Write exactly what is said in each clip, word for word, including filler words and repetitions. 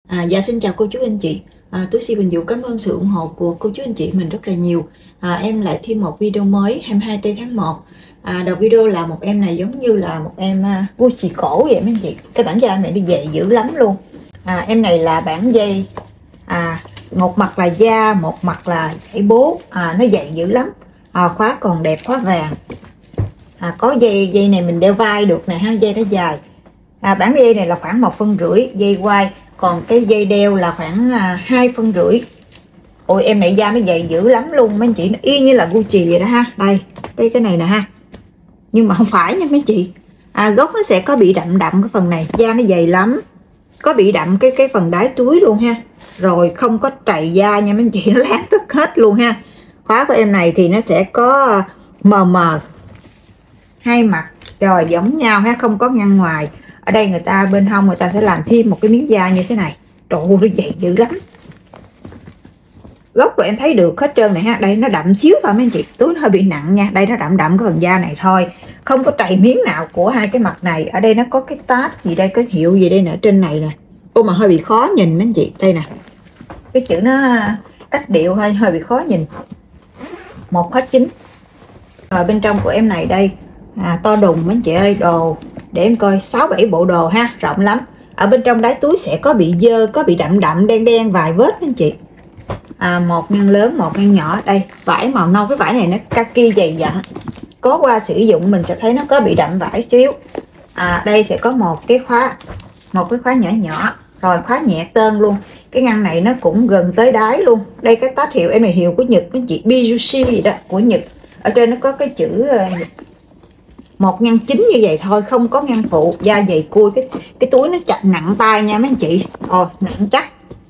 À, dạ xin chào cô chú anh chị. À, Tú Si Bình Vũ cảm ơn sự ủng hộ của cô chú anh chị mình rất là nhiều. À, em lại thêm một video mới hai mươi hai tây tháng một. À, đầu video là một em này giống như là một em uh, Gucci cổ vậy mấy anh chị. Cái bản da này đi dày dữ lắm luôn. À, em này là bản dây à, một mặt là da, một mặt là dãy bố. À, nó dày dữ lắm. À, khóa còn đẹp, khóa vàng. À, có dây dây này mình đeo vai được nè ha, dây nó dài. À, bản dây này là khoảng một phân rưỡi dây quai, còn cái dây đeo là khoảng à, hai phân rưỡi. Ôi em này da nó dày dữ lắm luôn mấy anh chị, nó y như là Gucci vậy đó ha. Đây cái cái này nè ha, nhưng mà không phải nha mấy chị. À, gốc nó sẽ có bị đậm đậm cái phần này, da nó dày lắm, có bị đậm cái cái phần đáy túi luôn ha. Rồi không có trầy da nha mấy anh chị, nó láng tất hết luôn ha. Khóa của em này thì nó sẽ có mờ mờ hai mặt rồi giống nhau ha, không có ngăn ngoài. Ở đây người ta bên hông người ta sẽ làm thêm một cái miếng da như thế này. Trời ơi, nó dày dữ lắm. Gốc rồi em thấy được hết trơn này ha. Đây nó đậm xíu thôi mấy anh chị, túi nó hơi bị nặng nha. Đây nó đậm đậm cái phần da này thôi, không có trầy miếng nào của hai cái mặt này. Ở đây nó có cái tag gì đây, cái hiệu gì đây nè, trên này nè. Ô mà hơi bị khó nhìn mấy anh chị. Đây nè, cái chữ nó cách điệu hơi hơi bị khó nhìn. Một hết chín. Rồi bên trong của em này đây à, to đùng mấy anh chị ơi. Đồ để em coi, sáu bảy bộ đồ ha, rộng lắm. Ở bên trong đáy túi sẽ có bị dơ, có bị đậm đậm đen đen vài vết anh chị. À, một ngăn lớn, một ngăn nhỏ. Đây vải màu nâu, cái vải này nó kaki dày dặn, có qua sử dụng mình sẽ thấy nó có bị đậm vải xíu. À, đây sẽ có một cái khóa, một cái khóa nhỏ nhỏ, rồi khóa nhẹ tơn luôn. Cái ngăn này nó cũng gần tới đáy luôn. Đây cái tag hiệu em này hiệu của Nhật mấy chị, Bijushi gì đó của Nhật. Ở trên nó có cái chữ một ngăn chính như vậy thôi, không có ngăn phụ. Da dày cui, cái cái túi nó chặt nặng tay nha mấy anh chị. Ồ, nặng chắc.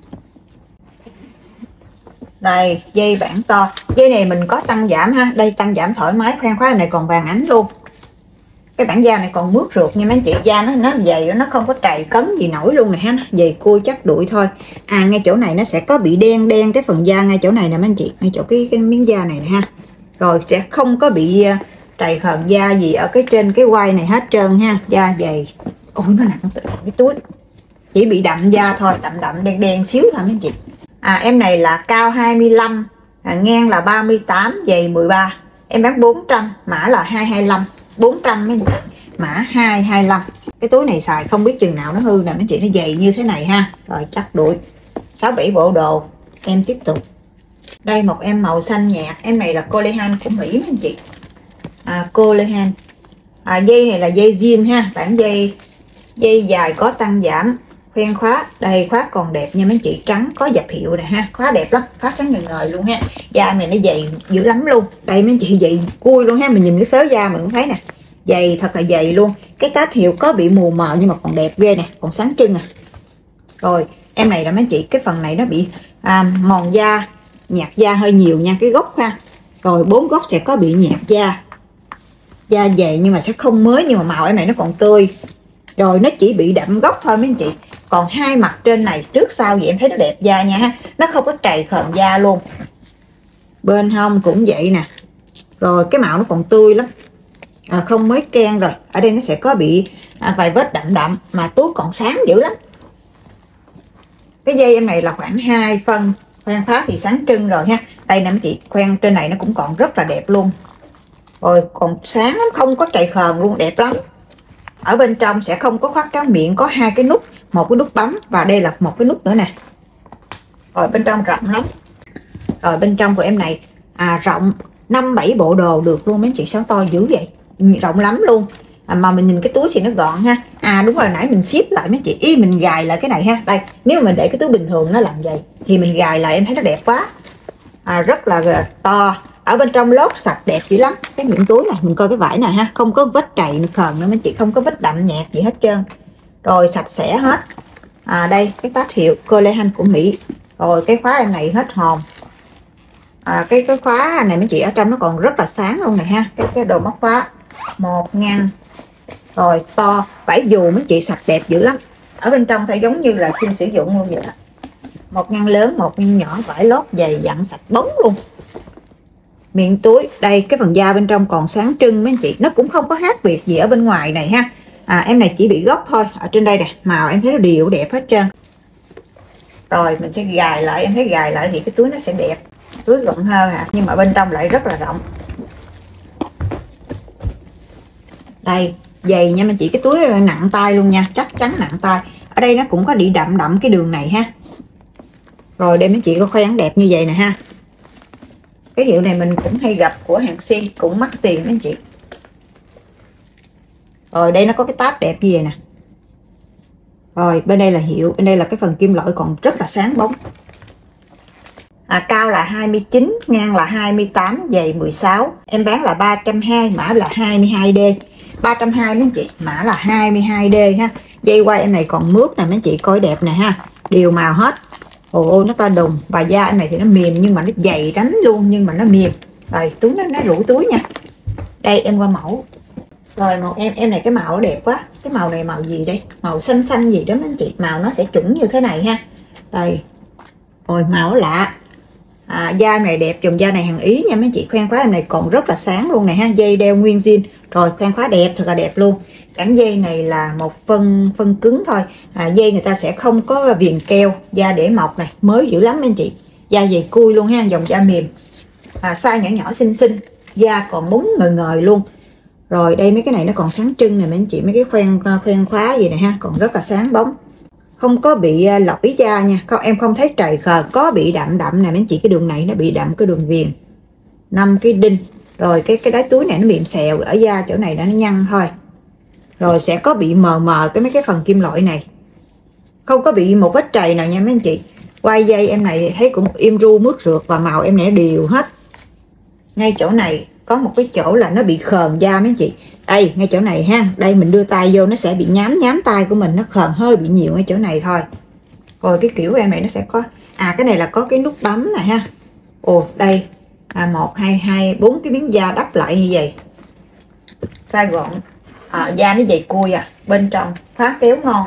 Đây dây bản to, dây này mình có tăng giảm ha. Đây tăng giảm thoải mái, khoen khóa này còn vàng ánh luôn. Cái bản da này còn mướt rượt nha mấy anh chị, da nó nó dày, nó không có trầy cấn gì nổi luôn này ha. Dày cui chắc đuổi thôi. À, ngay chỗ này nó sẽ có bị đen đen cái phần da ngay chỗ này nè mấy anh chị, ngay chỗ cái, cái miếng da này nè ha. Rồi sẽ không có bị trầy khờn da gì ở cái trên cái quai này hết trơn ha. Da dày. Ôi nó nặng tự cái túi, chỉ bị đậm da thôi, đậm đậm đen đen xíu thôi mấy anh chị. À, em này là cao hai mươi lăm, à, ngang là ba mươi tám, dày mười ba. Em bán bốn trăm, mã là hai hai lăm. Bốn trăm mấy anh chị, mã hai hai lăm. Cái túi này xài không biết chừng nào nó hư nè mấy anh chị, nó dày như thế này ha. Rồi chắc đuổi. Sáu bảy bộ đồ. Em tiếp tục. Đây một em màu xanh nhạt, em này là Colehan của Mỹ mấy anh chị. À, Colehan. À, dây này là dây jean ha, bản dây dây dài có tăng giảm, khoen khóa. Đây khóa còn đẹp nha mấy anh chị, trắng có dập hiệu nè ha, khóa đẹp lắm, khóa sáng ngời ngời luôn ha. Da này nó dày dữ lắm luôn. Đây mấy anh chị, dày cui luôn ha, mình nhìn cái sớ da mình cũng thấy nè, dày thật là dày luôn. Cái tag hiệu có bị mù mờ nhưng mà còn đẹp ghê nè, còn sáng trưng à. Rồi em này là mấy anh chị, cái phần này nó bị à, mòn da, nhạt da hơi nhiều nha, cái gốc ha. Rồi bốn gốc sẽ có bị nhạt da, da dày nhưng mà sẽ không mới, nhưng mà màu em này nó còn tươi. Rồi nó chỉ bị đậm gốc thôi mấy anh chị. Còn hai mặt trên này trước sau vậy em thấy nó đẹp da nha ha, nó không có trầy khờn da luôn. Bên hông cũng vậy nè. Rồi cái màu nó còn tươi lắm, à, không mới ken. Rồi ở đây nó sẽ có bị à, vài vết đậm đậm, mà túi còn sáng dữ lắm. Cái dây em này là khoảng hai phân, khoen khóa thì sáng trưng rồi ha. Đây nè mấy chị, khoen trên này nó cũng còn rất là đẹp luôn. Rồi còn sáng lắm, không có trầy khờn luôn, đẹp lắm. Ở bên trong sẽ không có khóa cáo miệng, có hai cái nút, một cái nút bấm và đây là một cái nút nữa nè. Rồi bên trong rộng lắm. Rồi bên trong của em này à, rộng năm bảy bộ đồ được luôn mấy chị, sao to dữ vậy, rộng lắm luôn. À, mà mình nhìn cái túi thì nó gọn ha. À đúng rồi, nãy mình ship lại mấy chị, y mình gài lại cái này ha. Đây nếu mà mình để cái túi bình thường nó làm vậy thì mình gài lại em thấy nó đẹp quá. À, rất là to. Ở bên trong lót sạch đẹp dữ lắm. Cái miệng túi này mình coi cái vải này ha, không có vết trầy nó khờn nữa mấy chị, không có vết đậm nhạt gì hết trơn. Rồi sạch sẽ hết. À, đây cái tag hiệu Colehan của Mỹ. Rồi cái khóa em này hết hồn. À, cái cái khóa này mấy chị, ở trong nó còn rất là sáng luôn này ha. Cái cái đồ móc khóa một ngăn. Rồi to, vải dù mấy chị, sạch đẹp dữ lắm. Ở bên trong sẽ giống như là chung sử dụng luôn vậy đó. Một ngăn lớn, một ngăn nhỏ, vải lót dày dặn sạch bóng luôn. Miệng túi, đây cái phần da bên trong còn sáng trưng mấy anh chị, nó cũng không có khác biệt gì ở bên ngoài này ha. À, em này chỉ bị gốc thôi. Ở trên đây nè, màu em thấy nó đều đẹp hết trơn. Rồi mình sẽ gài lại, em thấy gài lại thì cái túi nó sẽ đẹp, túi rộng hơn à, nhưng mà bên trong lại rất là rộng. Đây, dày nha anh chị, cái túi nặng tay luôn nha, chắc chắn nặng tay. Ở đây nó cũng có bị đậm đậm cái đường này ha. Rồi đây mấy chị có khoen đẹp như vậy nè ha. Cái hiệu này mình cũng hay gặp của hàng Sim, cũng mắc tiền mấy anh chị. Rồi đây nó có cái tag đẹp như vậy nè. Rồi bên đây là hiệu, bên đây là cái phần kim loại còn rất là sáng bóng. À, cao là hai mươi chín, ngang là hai mươi tám, dày mười sáu. Em bán là ba trăm hai mươi, mã là hai mươi hai D. ba trăm hai mươi mấy chị, mã là hai mươi hai D ha. Dây quai em này còn mướt nè mấy chị, coi đẹp nè ha. Đều màu hết. Ồ, nó to đùng. Và da em này thì nó mềm nhưng mà nó dày rắn luôn, nhưng mà nó mềm. Rồi túi nó, nó rủ túi nha. Đây em qua mẫu. Rồi màu em em này cái màu nó đẹp quá. Cái màu này màu gì đây? Màu xanh xanh gì đó mấy anh chị. Màu nó sẽ chuẩn như thế này ha. Đây. Rồi màu lạ. À, da này đẹp, dòng da này hàng Ý nha mấy chị. Khoen khóa em này còn rất là sáng luôn này ha. Dây đeo nguyên zin. Rồi khoen khóa đẹp, thật là đẹp luôn. Cẳng dây này là một phân phân cứng thôi. À, dây người ta sẽ không có viền keo. Da để mọc này, mới dữ lắm anh chị. Da dày cui luôn ha, dòng da mềm. À, size nhỏ nhỏ xinh xinh. Da còn búng ngời ngời luôn. Rồi đây mấy cái này nó còn sáng trưng nè mấy anh chị. Mấy cái khoen khoen khóa gì này ha, còn rất là sáng bóng. Không có bị lỗi da nha. Không, em không thấy trầy khờ. Có bị đậm đậm nè mấy anh chị. Cái đường này nó bị đậm cái đường viền. năm cái đinh. Rồi cái cái đáy túi này nó bị xèo. Ở da chỗ này nó nhăn thôi. Rồi sẽ có bị mờ mờ cái mấy cái phần kim loại này. Không có bị một vết trầy nào nha mấy anh chị. Quai dây em này thấy cũng im ru mướt rượt. Và màu em này nó đều hết. Ngay chỗ này có một cái chỗ là nó bị khờn da mấy anh chị. Đây ngay chỗ này ha. Đây mình đưa tay vô nó sẽ bị nhám nhám tay của mình. Nó khờn hơi bị nhiều ngay chỗ này thôi. Rồi cái kiểu em này nó sẽ có. À cái này là có cái nút bấm này ha. Ồ đây. À một, hai, hai, bốn cái miếng da đắp lại như vậy. Size gọn. À, da nó dày cui à. Bên trong khóa kéo ngon.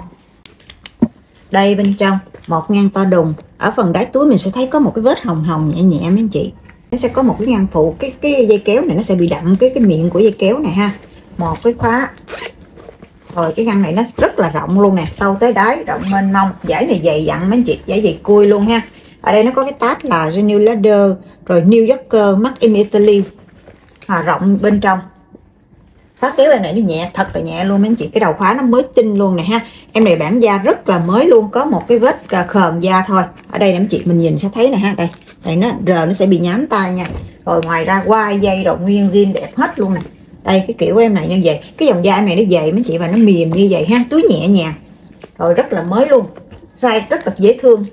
Đây bên trong một ngăn to đùng. Ở phần đáy túi mình sẽ thấy có một cái vết hồng hồng nhẹ nhẹ mấy anh chị. Nó sẽ có một cái ngăn phụ. Cái cái dây kéo này nó sẽ bị đậm cái cái miệng của dây kéo này ha. Một cái khóa. Rồi cái ngăn này nó rất là rộng luôn nè. Sâu tới đáy, rộng mênh mông. Dải này dày dặn mấy anh chị. Dải dày cui luôn ha. Ở đây nó có cái tag là Renew Leather. Rồi New Yorker Made in Italy. À, rộng bên trong. Khóa kéo em này nó nhẹ, thật là nhẹ luôn mấy anh chị. Cái đầu khóa nó mới tinh luôn nè ha. Em này bản da rất là mới luôn. Có một cái vết khờn da thôi. Ở đây nè anh chị, mình nhìn sẽ thấy nè ha. Đây, đây nó rờ nó sẽ bị nhám tay nha. Rồi ngoài ra quai dây rồi nguyên zin đẹp hết luôn nè. Đây cái kiểu em này như vậy. Cái dòng da em này nó dày mấy anh chị. Và nó mềm như vậy ha. Túi nhẹ nhàng. Rồi rất là mới luôn. Size rất là dễ thương.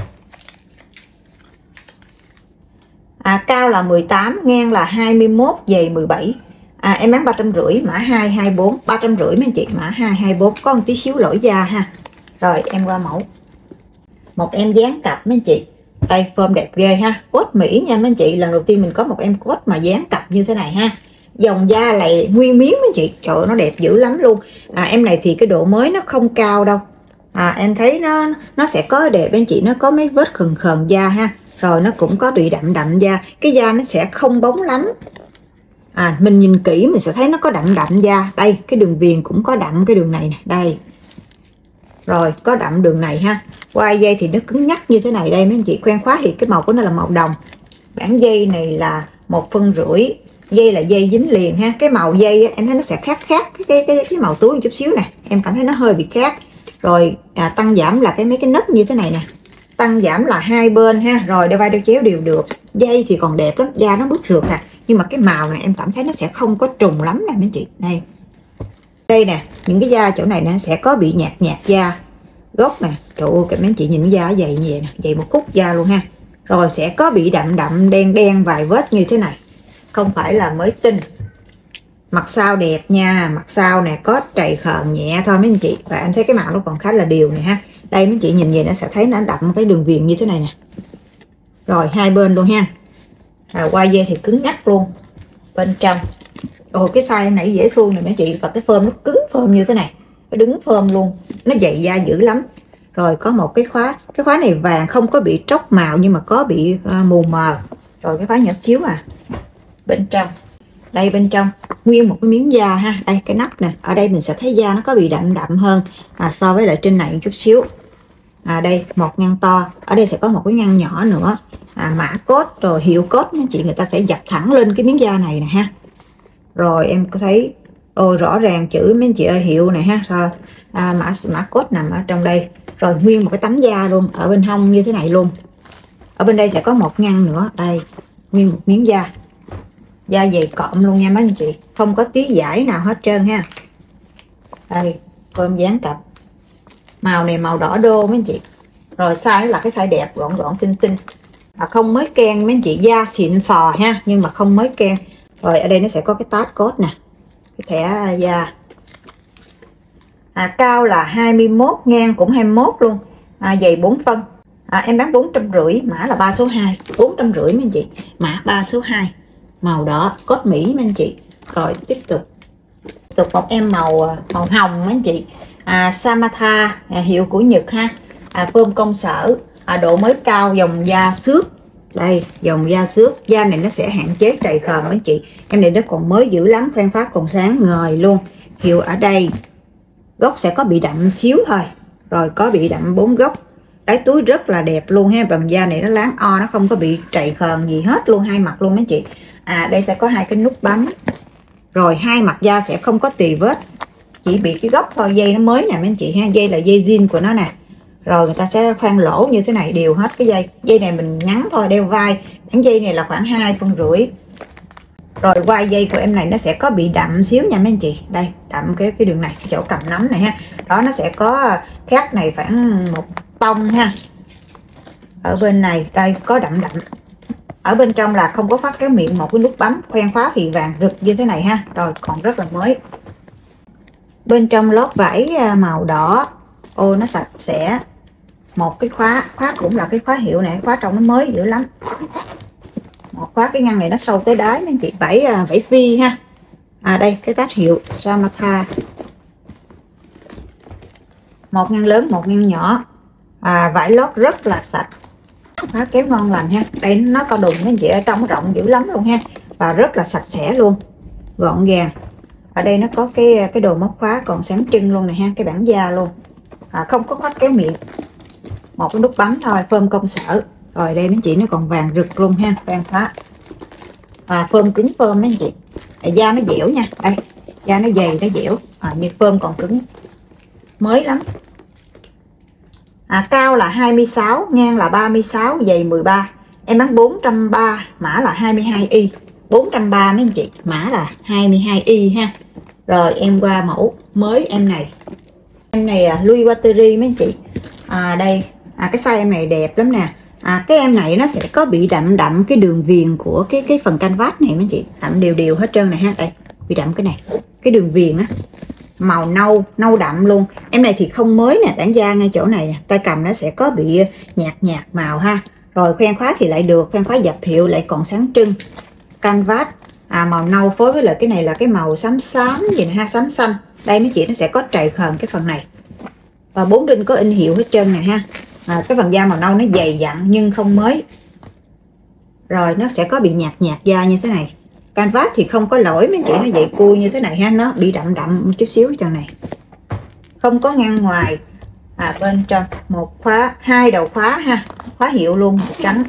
À, cao là mười tám, ngang là hai mươi mốt, dày mười bảy. À, em bán ba trăm rưỡi, mã hai hai bốn, ba trăm rưỡi mấy anh chị, mã hai hai bốn, có một tí xíu lỗi da ha. Rồi em qua mẫu. Một em dán cặp mấy anh chị. Đây form đẹp ghê ha. Cốt Mỹ nha mấy anh chị, lần đầu tiên mình có một em cốt mà dán cặp như thế này ha. Dòng da lại nguyên miếng mấy anh chị, trời ơi, nó đẹp dữ lắm luôn. À, em này thì cái độ mới nó không cao đâu. À, em thấy nó nó sẽ có đẹp mấy anh chị, nó có mấy vết khờn khờn da ha. Rồi nó cũng có bị đậm đậm da. Cái da nó sẽ không bóng lắm. À, mình nhìn kỹ mình sẽ thấy nó có đậm đậm da. Đây cái đường viền cũng có đậm cái đường này nè. Đây. Rồi có đậm đường này ha. Quai dây thì nó cứng nhắc như thế này đây mấy anh chị. Khoen khóa thì cái màu của nó là màu đồng. Bản dây này là một phân rưỡi. Dây là dây dính liền ha. Cái màu dây em thấy nó sẽ khác khác cái cái cái, cái màu túi một chút xíu nè. Em cảm thấy nó hơi bị khác. Rồi à, tăng giảm là cái mấy cái nấc như thế này nè. Tăng giảm là hai bên ha. Rồi đeo vai đeo chéo đều được. Dây thì còn đẹp lắm, da nó bứt rượt à. Nhưng mà cái màu này em cảm thấy nó sẽ không có trùng lắm nè mấy chị. Đây. Đây nè, những cái da chỗ này nó sẽ có bị nhạt nhạt da. Gốc nè, trời ơi mấy anh chị nhìn da dày như vậy nè, dày một khúc da luôn ha. Rồi sẽ có bị đậm đậm đen đen vài vết như thế này. Không phải là mới tinh. Mặt sau đẹp nha, mặt sau nè có trầy khờn nhẹ thôi mấy anh chị. Và em thấy cái màu nó còn khá là đều nè ha. Đây mấy chị nhìn về nó sẽ thấy nó đậm cái đường viền như thế này nè. Rồi hai bên luôn ha. À, quai dây thì cứng ngắc luôn. Bên trong. Ồ cái size em này dễ thương này mấy chị. Và cái phơm nó cứng phơm như thế này. Nó đứng phơm luôn. Nó dày da dữ lắm. Rồi có một cái khóa. Cái khóa này vàng không có bị tróc màu nhưng mà có bị uh, mù mờ. Rồi cái khóa nhỏ xíu à. Bên trong. Đây bên trong. Nguyên một cái miếng da ha. Đây cái nắp nè. Ở đây mình sẽ thấy da nó có bị đậm đậm hơn à, so với lại trên này một chút xíu. À đây một ngăn to, ở đây sẽ có một cái ngăn nhỏ nữa. À, mã code rồi hiệu code mấy chị, người ta sẽ dập thẳng lên cái miếng da này nè ha. Rồi em có thấy ôi rõ ràng chữ mấy anh chị ơi, hiệu này ha. Rồi, à, mã mã code nằm ở trong đây. Rồi nguyên một cái tấm da luôn ở bên hông như thế này luôn. Ở bên đây sẽ có một ngăn nữa, đây nguyên một miếng da, da dày cộm luôn nha mấy anh chị, không có tí vải nào hết trơn ha. Đây con dán cặp, màu này màu đỏ đô mấy anh chị. Rồi size là cái size đẹp, gọn gọn xinh xinh, à, không mới ken mấy anh chị, da xịn sò ha, nhưng mà không mới ken. Rồi ở đây nó sẽ có cái tag code nè, cái thẻ da. À, cao là hai mươi mốt, ngang cũng hai mươi mốt luôn, à, dày bốn phân. À, em bán bốn trăm rưỡi, mã là ba số hai, bốn trăm rưỡi mấy anh chị, mã ba số hai, màu đỏ cốt Mỹ mấy anh chị. Rồi tiếp tục tiếp tục một em màu màu hồng mấy anh chị. À, Samatha, à, hiệu của Nhật ha. À, phơm công sở, à, độ mới cao, dòng da xước. Đây dòng da xước, da này nó sẽ hạn chế trầy khờm mấy anh chị. Em này nó còn mới dữ lắm, khoan phát còn sáng ngời luôn. Hiệu ở đây, gốc sẽ có bị đậm xíu thôi, rồi có bị đậm bốn gốc. Đáy túi rất là đẹp luôn ha, bằng da này nó láng o, nó không có bị trầy khờn gì hết luôn, hai mặt luôn mấy chị. À, đây sẽ có hai cái nút bấm, rồi hai mặt da sẽ không có tì vết, chỉ bị cái gốc thôi. Dây nó mới nè mấy anh chị ha, dây là dây zin của nó nè. Rồi người ta sẽ khoan lỗ như thế này, đều hết cái dây. Dây này mình ngắn thôi, đeo vai. Bản dây này là khoảng hai phân rưỡi. Rồi quai dây của em này nó sẽ có bị đậm xíu nha mấy anh chị. Đây đậm cái cái đường này, cái chỗ cầm nắm này ha. Đó, nó sẽ có khác này khoảng một tông ha. Ở bên này đây có đậm đậm. Ở bên trong là không có khóa kéo miệng, một cái nút bấm khoen khóa thì vàng rực như thế này ha. Rồi còn rất là mới. Bên trong lót vải màu đỏ, ô nó sạch sẽ. Một cái khóa, khóa cũng là cái khóa hiệu này, khóa trong nó mới dữ lắm. Một khóa cái ngăn này nó sâu tới đáy mấy anh chị, vải vải phi ha. À đây cái tag hiệu Samatha. Một ngăn lớn, một ngăn nhỏ. À, vải lót rất là sạch, khóa kéo ngon lành ha. Đây nó to đùng mấy anh chị, ở trong rộng dữ lắm luôn ha, và rất là sạch sẽ luôn, gọn gàng. Ở đây nó có cái cái đồ móc khóa còn sáng trưng luôn này ha, cái bản da luôn. À, không có khóa kéo miệng, một cái nút bấm thôi, phơm công sở. Rồi đây mấy chị nó còn vàng rực luôn ha, khoan khóa. À, phơm cứng phơm mấy anh chị. À, da nó dẻo nha, đây da nó dày nó dẻo, à, như phơm còn cứng, mới lắm. À, cao là hai mươi sáu, ngang là ba mươi sáu, dày mười ba. Em bán bốn trăm ba mươi, mã là hai mươi hai y. bốn trăm ba mươi mấy anh chị, mã là hai mươi hai y ha. Rồi em qua mẫu mới em này. Em này à, Louis Vuitton mấy anh chị. À, đây à, cái size em này đẹp lắm nè. À, cái em này nó sẽ có bị đậm đậm cái đường viền của cái cái phần canvas này mấy anh chị, đậm đều đều hết trơn này ha. Đây bị đậm cái này, cái đường viền á, màu nâu nâu đậm luôn. Em này thì không mới nè, bản da ngay chỗ này nè, tay cầm nó sẽ có bị nhạt nhạt màu ha. Rồi khoen khóa thì lại được, khoen khóa dập hiệu lại còn sáng trưng. Canvas à, màu nâu phối với lại cái này là cái màu xám xám gì nè ha, xám xanh. Đây mấy chị nó sẽ có trầy khờn cái phần này, và bốn đinh có in hiệu hết trơn này ha. À, cái phần da màu nâu nó dày dặn nhưng không mới. Rồi nó sẽ có bị nhạt nhạt da như thế này. Canvas thì không có lỗi mấy chị, nó dày cui như thế này ha, nó bị đậm đậm một chút xíu ở chân này, không có ngăn ngoài. À, bên trong một khóa, hai đầu khóa ha, khóa hiệu luôn, trắng.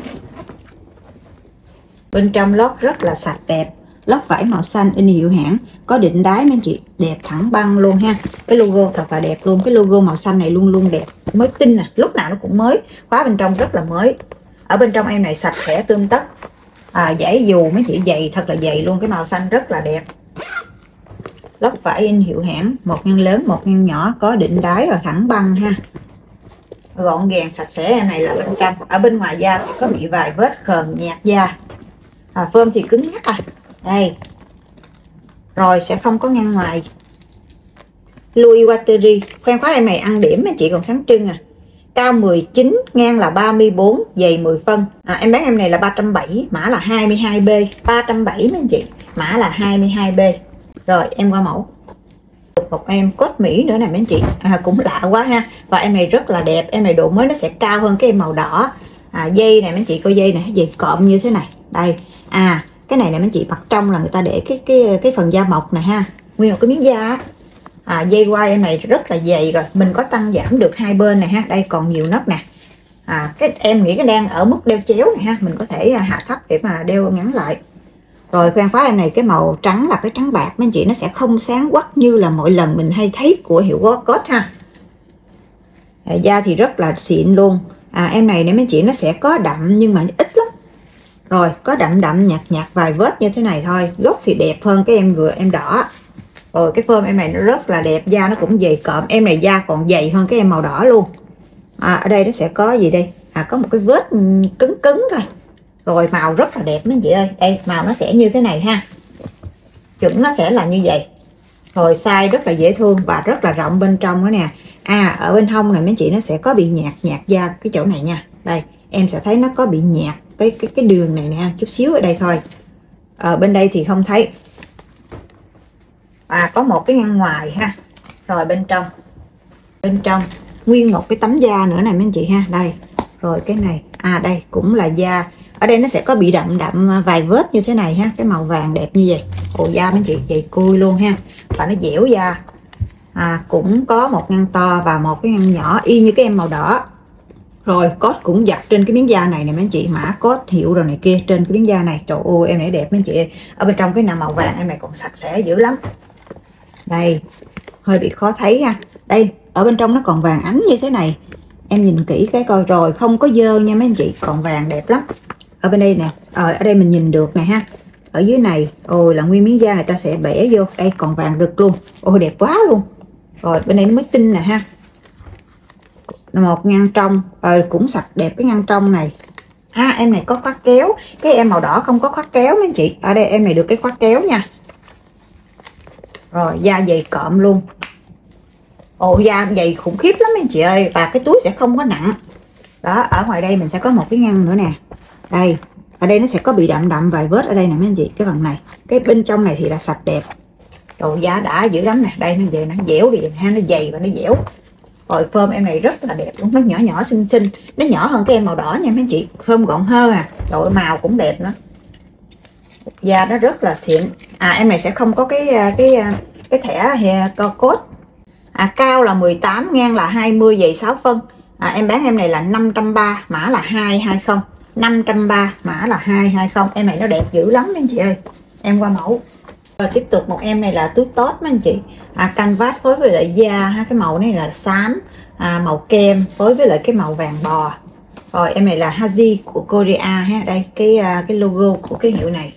Bên trong lót rất là sạch đẹp, lót vải màu xanh in hiệu hãng, có định đáy mấy chị, đẹp thẳng băng luôn ha. Cái logo thật là đẹp luôn, cái logo màu xanh này luôn luôn đẹp, mới tinh nè, lúc nào nó cũng mới. Khóa bên trong rất là mới. Ở bên trong em này sạch sẽ tươm tất. À, dãy dù mấy chị dày thật là dày luôn, cái màu xanh rất là đẹp. Lót vải in hiệu hãng, một ngăn lớn một ngăn nhỏ, có định đáy rồi thẳng băng ha, gọn gàng sạch sẽ. Em này là bên trong. Ở bên ngoài da sẽ có bị vài vết khờn nhạt da. À, phơm thì cứng nhắc à, đây. Rồi sẽ không có ngăn ngoài. Louis Vuitton, khoen khóa em này ăn điểm mấy chị, còn sáng trưng à. Cao mười chín, ngang là ba mươi bốn, dày mười phân. À, em bán em này là ba trăm bảy mươi, mã là hai mươi hai B. ba trăm bảy mươi mấy anh chị, mã là hai mươi hai B. Rồi em qua mẫu một em cốt Mỹ nữa nè mấy anh chị. À, cũng lạ quá ha. Và em này rất là đẹp, em này độ mới nó sẽ cao hơn cái em màu đỏ. À, dây này mấy anh chị coi dây này, dây cộm như thế này. Đây. À, cái này nè mấy anh chị, mặt trong là người ta để cái cái cái phần da mộc này ha, nguyên một cái miếng da. À, dây quai em này rất là dày rồi, mình có tăng giảm được hai bên này ha. Đây còn nhiều nấc nè. À, cái em nghĩ cái đang ở mức đeo chéo này ha, mình có thể hạ thấp để mà đeo ngắn lại. Rồi khoen khóa em này cái màu trắng là cái trắng bạc mấy anh chị, nó sẽ không sáng quắc như là mọi lần mình hay thấy của hiệu Cốt ha. À, da thì rất là xịn luôn. À, em này này mấy anh chị nó sẽ có đậm nhưng mà ít lắm. Rồi có đậm đậm nhạt nhạt vài vết như thế này thôi. Gốc thì đẹp hơn cái em vừa em đỏ. Rồi cái phơm em này nó rất là đẹp, da nó cũng dày cộm. Em này da còn dày hơn cái em màu đỏ luôn. À, ở đây nó sẽ có gì đây? À, có một cái vết cứng cứng thôi. Rồi màu rất là đẹp mấy anh chị ơi. Đây màu nó sẽ như thế này ha. Chuẩn nó sẽ là như vậy. Rồi size rất là dễ thương và rất là rộng bên trong nữa nè. À, ở bên hông này mấy anh chị nó sẽ có bị nhạt nhạt da cái chỗ này nha. Đây em sẽ thấy nó có bị nhạt cái cái cái đường này nè, chút xíu ở đây thôi. Ở bên đây thì không thấy. À, có một cái ngăn ngoài ha. Rồi bên trong bên trong nguyên một cái tấm da nữa này mấy anh chị ha. Đây rồi cái này, à đây cũng là da. Ở đây nó sẽ có bị đậm đậm vài vết như thế này ha. Cái màu vàng đẹp như vậy. Ồ, da mấy anh chị dày cui luôn ha. Và nó dẻo da. À, cũng có một ngăn to và một cái ngăn nhỏ y như cái em màu đỏ. Rồi cốt cũng dập trên cái miếng da này nè mấy anh chị, mã cốt hiệu rồi này kia trên cái miếng da này. Trời ơi em này đẹp mấy anh chị. Ở bên trong cái nào màu vàng em này còn sạch sẽ dữ lắm. Đây hơi bị khó thấy ha. Đây ở bên trong nó còn vàng ánh như thế này, em nhìn kỹ cái coi. Rồi không có dơ nha mấy anh chị, còn vàng đẹp lắm. Ở bên đây nè, ở, ở đây mình nhìn được nè ha. Ở dưới này ôi là nguyên miếng da người ta sẽ bẻ vô. Đây còn vàng rực luôn. Ôi đẹp quá luôn. Rồi bên đây nó mới tinh nè ha. Một ngăn trong rồi cũng sạch đẹp cái ngăn trong này. À, em này có khóa kéo. Cái em màu đỏ không có khóa kéo mấy anh chị. Ở đây em này được cái khóa kéo nha. Rồi da dày cộm luôn. Ồ, da dày khủng khiếp lắm anh chị ơi. Và cái túi sẽ không có nặng. Đó, ở ngoài đây mình sẽ có một cái ngăn nữa nè. Đây, ở đây nó sẽ có bị đậm đậm vài vết ở đây nè mấy anh chị. Cái phần này, cái bên trong này thì là sạch đẹp. Đồ da đã dữ lắm nè. Đây nó về nó dẻo đi ha, nó dày và nó dẻo. Rồi phơm em này rất là đẹp luôn, nó nhỏ nhỏ xinh xinh. Nó nhỏ hơn cái em màu đỏ nha mấy anh chị. Phơm gọn hơ à. Trời ơi, màu cũng đẹp nữa. Da nó rất là xịn. À, em này sẽ không có cái cái cái thẻ code. À, cao là mười tám, ngang là hai mươi, dày sáu phân. À, em bán em này là năm trăm ba mươi, mã là hai hai không. năm trăm ba mươi, mã là hai hai không. Em này nó đẹp dữ lắm mấy anh chị ơi. Em qua mẫu. Rồi tiếp tục một em này là túi tốt mấy anh chị. À, canvas phối với lại da ha. Cái màu này là xám, à, màu kem phối với lại cái màu vàng bò. Rồi em này là Haji của Korea ha. Đây cái cái logo của cái hiệu này.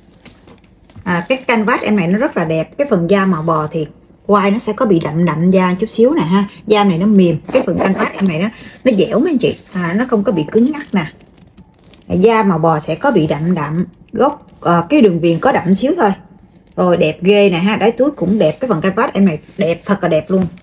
À, cái canvas em này nó rất là đẹp. Cái phần da màu bò thì quai nó sẽ có bị đậm đậm da chút xíu nè ha. Da này nó mềm. Cái phần canvas em này nó nó dẻo mấy anh chị. À, nó không có bị cứng ngắc nè. Da màu bò sẽ có bị đậm đậm. Gốc à, cái đường viền có đậm xíu thôi. Rồi đẹp ghê nè ha. Đáy túi cũng đẹp. Cái phần canvas em này đẹp, thật là đẹp luôn.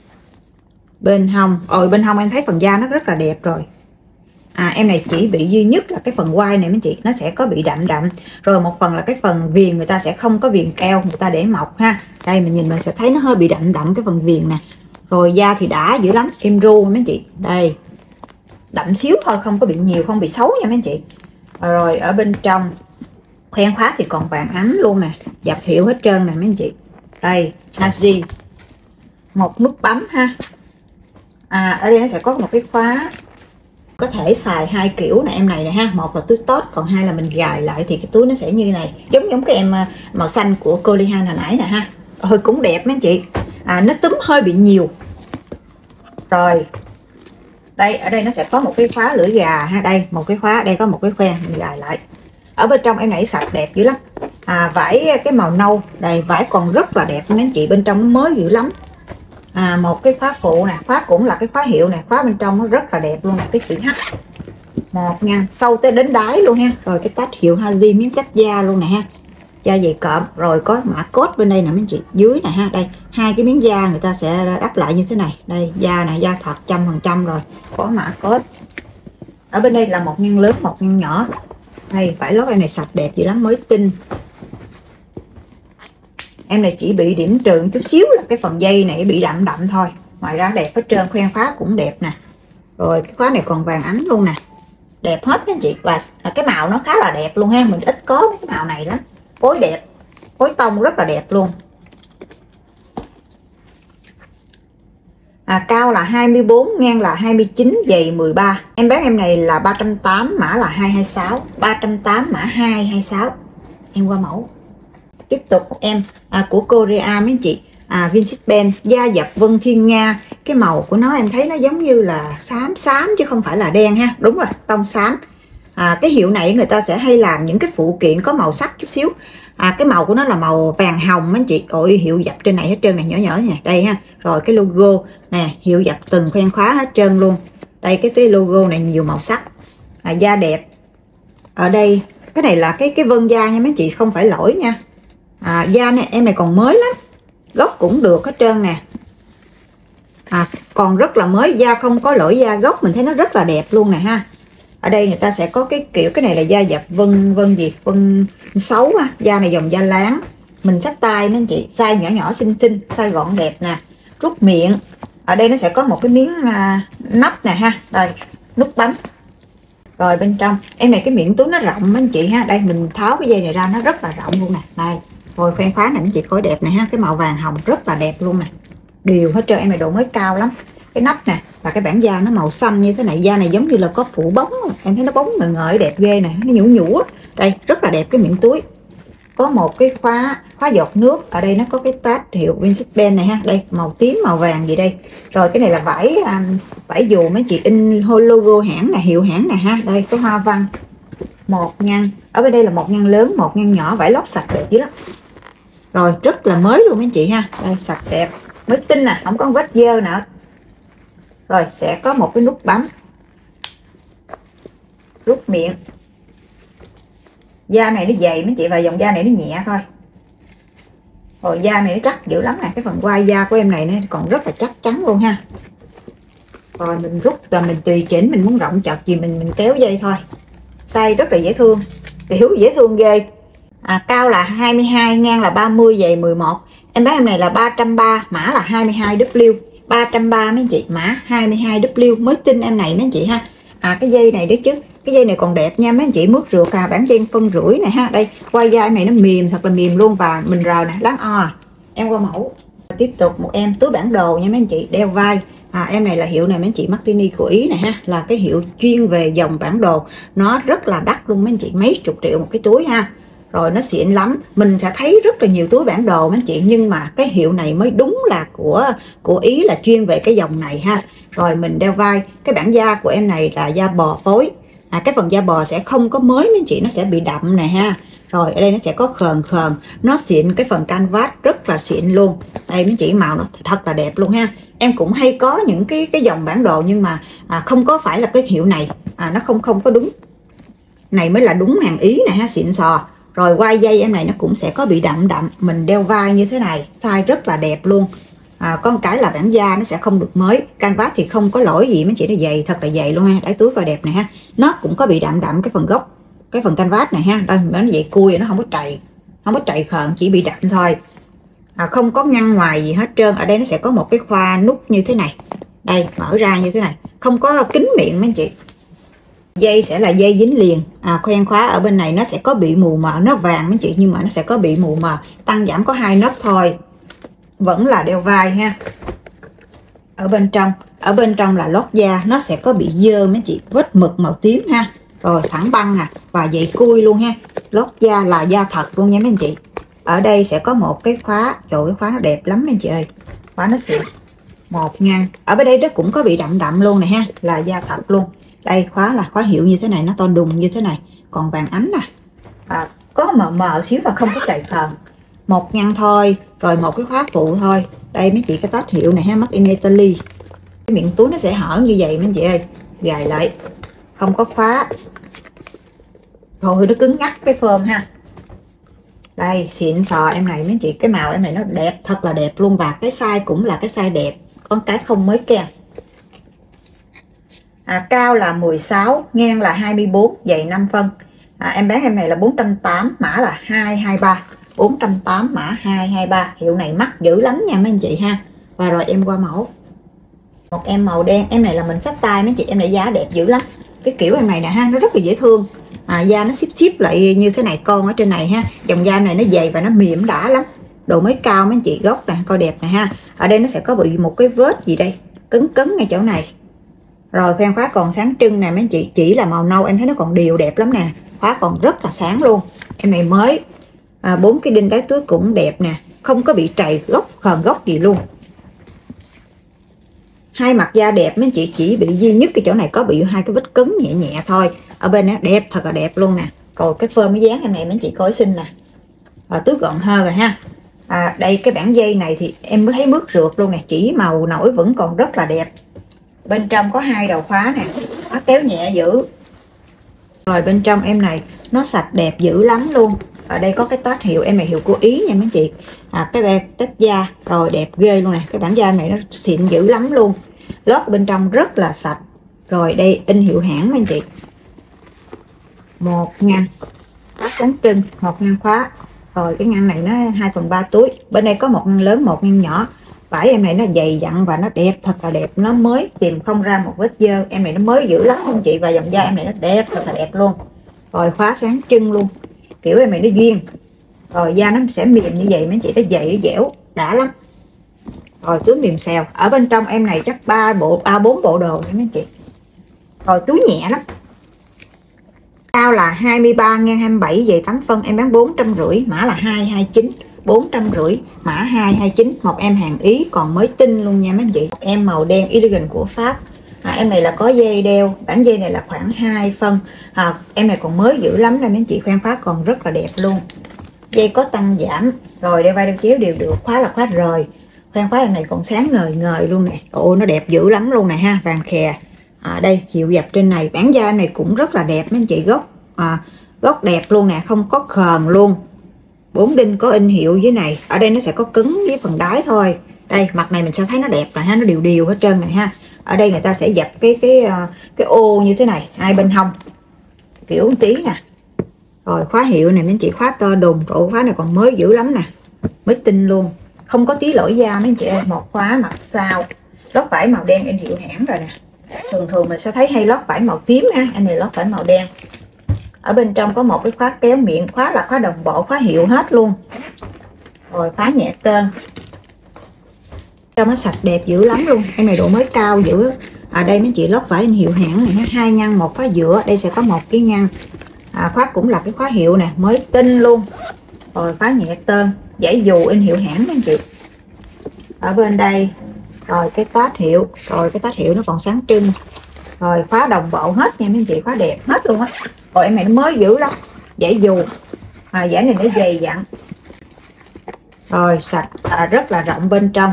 Bên hông, ôi bên hông em thấy phần da nó rất là đẹp rồi. À, em này chỉ bị duy nhất là cái phần quai này mấy chị, nó sẽ có bị đậm đậm. Rồi một phần là cái phần viền người ta sẽ không có viền keo, người ta để mọc ha. Đây mình nhìn mình sẽ thấy nó hơi bị đậm đậm cái phần viền nè. Rồi da thì đã dữ lắm, em ru mấy chị. Đây. Đậm xíu thôi, không có bị nhiều, không bị xấu nha mấy chị. Rồi ở bên trong khoen khóa thì còn vàng ánh luôn nè, dập hiệu hết trơn nè mấy anh chị. Đây, Haji. Một nút bấm ha. À, ở đây nó sẽ có một cái khóa. Có thể xài hai kiểu nè em này nè ha. Một là túi tốt, còn hai là mình gài lại thì cái túi nó sẽ như này. Giống giống cái em màu xanh của cô Ly Han hồi nãy nè ha. Ôi cũng đẹp mấy anh chị. À, nó túm hơi bị nhiều. Rồi. Đây, ở đây nó sẽ có một cái khóa lưỡi gà ha. Đây, một cái khóa, đây có một cái khoen mình gài lại. Ở bên trong em này sạch đẹp dữ lắm. À, vải cái màu nâu. Đây, vải còn rất là đẹp mấy anh chị. Bên trong nó mới dữ lắm. À, một cái khóa phụ nè, khóa cũng là cái khóa hiệu nè, khóa bên trong nó rất là đẹp luôn nè, cái chữ H. Một ngăn sâu tới đến đáy luôn ha. Rồi cái tag hiệu Haji miếng cách da luôn nè ha. Da dày cộm, rồi có mã code bên đây nè mấy anh chị, dưới nè ha. Đây, hai cái miếng da người ta sẽ đắp lại như thế này. Đây, da này da thật trăm phần trăm rồi, có mã code. Ở bên đây là một ngăn lớn, một ngăn nhỏ. Đây, vải lót em này sạch đẹp dữ lắm, mới tinh. Em này chỉ bị điểm trừ chút xíu là cái phần dây này bị đậm đậm thôi. Ngoài ra đẹp hết trơn, khoen khóa cũng đẹp nè. Rồi cái khóa này còn vàng ánh luôn nè. Đẹp hết các anh chị. Và cái màu nó khá là đẹp luôn ha. Mình ít có cái màu này lắm. Phối đẹp. Phối tông rất là đẹp luôn. À, cao là hai mươi bốn, ngang là hai mươi chín, dày mười ba. Em bán em này là ba trăm tám mươi, mã là hai hai sáu. ba trăm tám mươi, mã hai hai sáu. Em qua mẫu. Tiếp tục em à, của Korea mấy anh chị. À, Vintage Ben, da dập Vân Thiên Nga. Cái màu của nó em thấy nó giống như là xám xám chứ không phải là đen ha. Đúng rồi, tông xám. À, cái hiệu này người ta sẽ hay làm những cái phụ kiện có màu sắc chút xíu. À, cái màu của nó là màu vàng hồng mấy anh chị. Ôi, hiệu dập trên này hết trơn này, nhỏ nhỏ nè, đây ha. Rồi cái logo nè, hiệu dập từng khoen khóa hết trơn luôn. Đây cái cái logo này nhiều màu sắc. À, da đẹp. Ở đây cái này là cái cái vân da nha mấy chị, không phải lỗi nha. À, da này em này còn mới lắm, gốc cũng được hết trơn nè. À, còn rất là mới, da không có lỗi da, gốc mình thấy nó rất là đẹp luôn nè ha. Ở đây người ta sẽ có cái kiểu, cái này là da dập vân vân gì vân xấu ha, da này dòng da láng, mình xách tay mấy anh chị, size nhỏ nhỏ xinh xinh, size gọn đẹp nè. Rút miệng, ở đây nó sẽ có một cái miếng à, nắp nè ha, đây nút bấm. Rồi bên trong em này cái miệng túi nó rộng mấy anh chị ha, đây mình tháo cái dây này ra nó rất là rộng luôn nè, đây. Rồi khoen khóa này mấy anh chị coi đẹp này ha, cái màu vàng hồng rất là đẹp luôn nè, đều hết trơn. Em này độ mới cao lắm. Cái nắp nè và cái bản da nó màu xanh như thế này, da này giống như là có phủ bóng, em thấy nó bóng ngời ngời đẹp ghê nè, nó nhũ nhũ. Đây rất là đẹp cái miệng túi, có một cái khóa khóa giọt nước. Ở đây nó có cái tag hiệu Vintage Ben này ha, đây màu tím màu vàng gì đây. Rồi cái này là vải um, vải dù mấy chị, in logo hãng nè, hiệu hãng nè ha, đây có hoa văn. Một ngăn, ở bên đây là một ngăn lớn, một ngăn nhỏ, vải lót sạch đẹp dữ lắm. Rồi rất là mới luôn mấy chị ha, đây sạch đẹp mới tinh nè, không có vết dơ nào. Rồi sẽ có một cái nút bấm. Rút miệng. Da này nó dày mấy chị, và dòng da này nó nhẹ thôi. Rồi da này nó chắc dữ lắm nè, cái phần quai da của em này nó còn rất là chắc chắn luôn ha. Rồi mình rút rồi mình tùy chỉnh, mình muốn rộng chật gì mình mình kéo dây thôi. Size rất là dễ thương, kiểu dễ thương ghê. À, cao là hai mươi hai, ngang là ba mươi, dày mười một. Em bán em này là ba trăm ba mươi, mã là hai mươi hai W. ba trăm ba mươi mấy anh chị, mã hai mươi hai W, mới tin em này mấy anh chị ha. À, cái dây này đấy chứ, cái dây này còn đẹp nha mấy anh chị, mướt rượt à, bản dây phân rưỡi này ha. Đây quai da em này nó mềm, thật là mềm luôn, và mình rào nè, láng o. Em qua mẫu. Tiếp tục một em túi bản đồ nha mấy anh chị, đeo vai. À, em này là hiệu này mấy anh chị, Martini của Ý này ha, là cái hiệu chuyên về dòng bản đồ, nó rất là đắt luôn mấy anh chị, mấy chục triệu một cái túi ha. Rồi nó xịn lắm, mình sẽ thấy rất là nhiều túi bản đồ mấy anh chị, nhưng mà cái hiệu này mới đúng là của của Ý, là chuyên về cái dòng này ha. Rồi mình đeo vai, cái bản da của em này là da bò phối. À, cái phần da bò sẽ không có mới mấy anh chị, nó sẽ bị đậm này ha. Rồi ở đây nó sẽ có khờn khờn, nó xịn, cái phần canvas rất là xịn luôn. Đây mấy chị, màu nó thật là đẹp luôn ha. Em cũng hay có những cái cái dòng bản đồ, nhưng mà à, không có phải là cái hiệu này, à, nó không không có đúng. Này mới là đúng hàng Ý này ha, xịn sò. Rồi quai dây em này nó cũng sẽ có bị đậm đậm, mình đeo vai như thế này, size rất là đẹp luôn. À, con cái là bản da nó sẽ không được mới, canvas thì không có lỗi gì mấy chị, nó dày, thật là dày luôn ha. Đáy túi coi đẹp này ha, nó cũng có bị đậm đậm cái phần gốc, cái phần canvas này ha. Đây nó vậy cui, nó không có trầy, không có trầy khờn, chỉ bị đậm thôi. À, không có ngăn ngoài gì hết trơn. Ở đây nó sẽ có một cái khoa nút như thế này, đây mở ra như thế này, không có kín miệng mấy anh chị. Dây sẽ là dây dính liền. À, khoen khóa ở bên này nó sẽ có bị mù mờ, nó vàng mấy chị, nhưng mà nó sẽ có bị mù mờ, tăng giảm có hai nấc thôi, vẫn là đeo vai ha. Ở bên trong, ở bên trong là lót da, nó sẽ có bị dơ mấy chị, vết mực màu tím ha. Rồi thẳng băng à, và dày cui luôn ha. Lót da là da thật luôn nha mấy anh chị. Ở đây sẽ có một cái khóa, trời, cái khóa nó đẹp lắm mấy anh chị ơi, khóa nó xịn. Một ngăn, ở bên đây nó cũng có bị đậm đậm luôn này ha, là da thật luôn. Đây khóa là khóa hiệu như thế này, nó to đùng như thế này, còn vàng ánh nè. À, có mờ mờ xíu và không có trầy khờn. Một ngăn thôi, rồi một cái khóa phụ thôi. Đây mấy chị, cái tag hiệu này ha, Made in Italy. Cái miệng túi nó sẽ hở như vậy mấy chị ơi, gài lại, không có khóa. Thôi nó cứng ngắc cái phơm ha. Đây xịn sò em này mấy chị, cái màu em này nó đẹp, thật là đẹp luôn, và cái size cũng là cái size đẹp, con cái không mới ken. À, cao là mười sáu, ngang là hai mươi bốn, dày năm phân. À, em bán em này là bốn trăm tám mươi, mã là hai hai ba. bốn trăm tám mươi, mã hai hai ba. Hiệu này mắc dữ lắm nha mấy anh chị ha. Và rồi em qua mẫu. Một em màu đen, em này là mình xách tay mấy chị, em này giá đẹp dữ lắm. Cái kiểu em này nè ha, nó rất là dễ thương. À, da nó xíp xíp lại như thế này, con ở trên này ha. Dòng da này nó dày và nó mềm đã lắm. Độ mới cao mấy anh chị, gốc này coi đẹp này ha. Ở đây nó sẽ có bị một cái vết gì đây, cứng cứng ngay chỗ này. Rồi khoen khóa còn sáng trưng nè mấy anh chị, chỉ là màu nâu em thấy nó còn đều đẹp lắm nè, khóa còn rất là sáng luôn. Em này mới à, bốn cái đinh đáy túi cũng đẹp nè, không có bị trầy góc khờn góc gì luôn. Hai mặt da đẹp mấy anh chị, chỉ bị duy nhất cái chỗ này có bị hai cái vết cứng nhẹ nhẹ thôi. Ở bên đó đẹp thật là đẹp luôn nè. Rồi cái phơm cái dáng em này mấy anh chị coi xinh nè. À, túi gọn hơn rồi ha. À, đây cái bản dây này thì em mới thấy mướt rượt luôn nè, chỉ màu nổi vẫn còn rất là đẹp. Bên trong có hai đầu khóa nè, khóa kéo nhẹ dữ. Rồi bên trong em này nó sạch đẹp dữ lắm luôn. Ở đây có cái tag hiệu, em này hiệu của Ý nha mấy chị. À, cái bag tag da rồi đẹp ghê luôn nè, cái bản da này nó xịn dữ lắm luôn. Lót bên trong rất là sạch. Rồi đây in hiệu hãng mấy anh chị. Một ngăn khóa sáng trưng, một ngăn khóa. Rồi cái ngăn này nó hai phần ba túi. Bên đây có một ngăn lớn, một ngăn nhỏ. Vải em này nó dày dặn và nó đẹp, thật là đẹp. Nó mới, tìm không ra một vết dơ. Em này nó mới dữ lắm anh chị. Và dòng da em này nó đẹp, thật là đẹp luôn. Rồi khóa sáng trưng luôn. Kiểu em này nó duyên. Rồi da nó sẽ mềm như vậy mấy anh chị, nó dày, nó dẻo, đã lắm. Rồi túi mềm xèo. Ở bên trong em này chắc ba bộ, ba bốn bộ đồ nha mấy anh chị. Rồi túi nhẹ lắm. Cao là hai mươi ba ngang hai mươi bảy, dày tám phân, em bán bốn trăm rưỡi, mã là hai hai chín, bốn trăm rưỡi, mã hai hai chín. Một em hàng Ý còn mới tinh luôn nha mấy anh chị. Em màu đen elegant của Pháp. À, em này là có dây đeo, bản dây này là khoảng hai phân. À, em này còn mới dữ lắm nè mấy anh chị, khoen khóa còn rất là đẹp luôn. Dây có tăng giảm, rồi đeo vai đeo chéo đều được, khóa là khóa rời. Khoen khóa em này còn sáng ngời ngời luôn nè. Ôi nó đẹp dữ lắm luôn nè ha, vàng khè. À, đây hiệu dập trên này, bản da này cũng rất là đẹp mấy anh chị, gốc à, gốc đẹp luôn nè, không có khờn luôn. Bốn đinh có in hiệu dưới này. Ở đây nó sẽ có cứng với phần đáy thôi. Đây mặt này mình sẽ thấy nó đẹp là ha, nó đều đều hết trơn này ha. Ở đây người ta sẽ dập cái cái cái ô như thế này hai bên hông kiểu một tí nè. Rồi khóa hiệu này mấy anh chị, khóa to đùng, rồi khóa này còn mới dữ lắm nè, mới tinh luôn, không có tí lỗi da mấy anh chị ơi. Một khóa mặt sau, lót vải màu đen in hiệu hãng rồi nè. Thường thường mình sẽ thấy hay lót vải màu tím ha, em này lót vải màu đen. Ở bên trong có một cái khóa kéo miệng, khóa là khóa đồng bộ, khóa hiệu hết luôn. Rồi khóa nhẹ tơn. Trong nó sạch đẹp dữ lắm luôn, em này độ mới cao dữ. À đây mấy chị lót vải in hiệu hãng này, hai ngăn một khóa giữa, đây sẽ có một cái ngăn. À, khóa cũng là cái khóa hiệu nè, mới tinh luôn. Rồi khóa nhẹ tơn, dãy dù in hiệu hãng đó anh chị. Ở bên đây rồi cái tag hiệu, rồi cái tag hiệu nó còn sáng trưng. Rồi khóa đồng bộ hết nha mấy anh chị, khóa đẹp hết luôn á. Rồi em này nó mới dữ lắm, dãy dù à, dãy này nó dày dặn. Rồi sạch à, rất là rộng bên trong.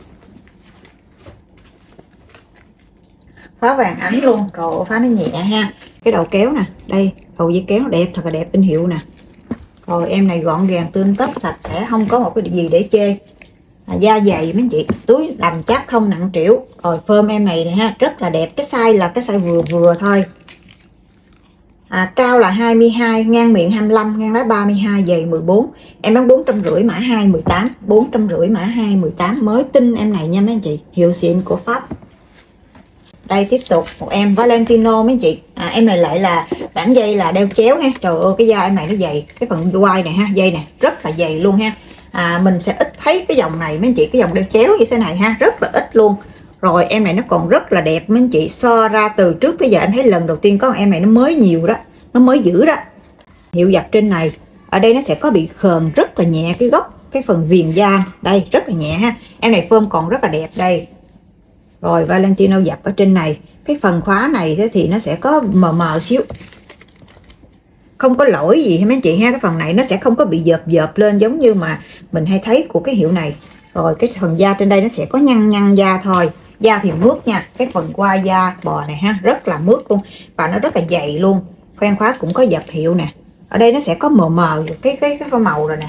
Khóa vàng ánh luôn, rồi khóa nó nhẹ ha. Cái đầu kéo nè, đây đầu dây kéo đẹp, thật là đẹp, in hiệu nè. Rồi em này gọn gàng tươm tất, sạch sẽ, không có một cái gì để chê. À, da dày mấy anh chị, túi đầm chắc không nặng trĩu. Rồi phơm em này này ha, rất là đẹp. Cái size là cái size vừa vừa thôi. À, cao là hai mươi hai, ngang miệng hai mươi lăm, ngang đáy ba mươi hai, dày mười bốn. Em bán bốn trăm rưỡi, mã hai mười tám, bốn trăm rưỡi mã hai mười tám, mới tinh em này nha mấy anh chị, hiệu xịn của Pháp. Đây tiếp tục một em Valentino mấy anh chị. À, em này lại là bản dây là đeo chéo ha. Trời ơi cái da em này nó dày, cái phần quai này ha, dây này rất là dày luôn ha. À, mình sẽ ít thấy cái dòng này mấy anh chị, cái dòng đeo chéo như thế này ha, rất là ít luôn. Rồi em này nó còn rất là đẹp mấy anh chị, so ra từ trước tới giờ em thấy lần đầu tiên có em này nó mới nhiều đó, nó mới dữ đó. Hiệu dập trên này, ở đây nó sẽ có bị khờn rất là nhẹ cái gốc, cái phần viền da đây rất là nhẹ ha. Em này phơm còn rất là đẹp đây. Rồi Valentino dập ở trên này, cái phần khóa này thì nó sẽ có mờ mờ xíu, không có lỗi gì mấy anh chị ha. Cái phần này nó sẽ không có bị dợp dợp lên giống như mà mình hay thấy của cái hiệu này. Rồi cái phần da trên đây nó sẽ có nhăn nhăn da thôi, da thì mướt nha. Cái phần qua da bò này ha, rất là mướt luôn, và nó rất là dày luôn. Khoen khóa cũng có dập hiệu nè. Ở đây nó sẽ có mờ mờ cái cái cái màu rồi nè.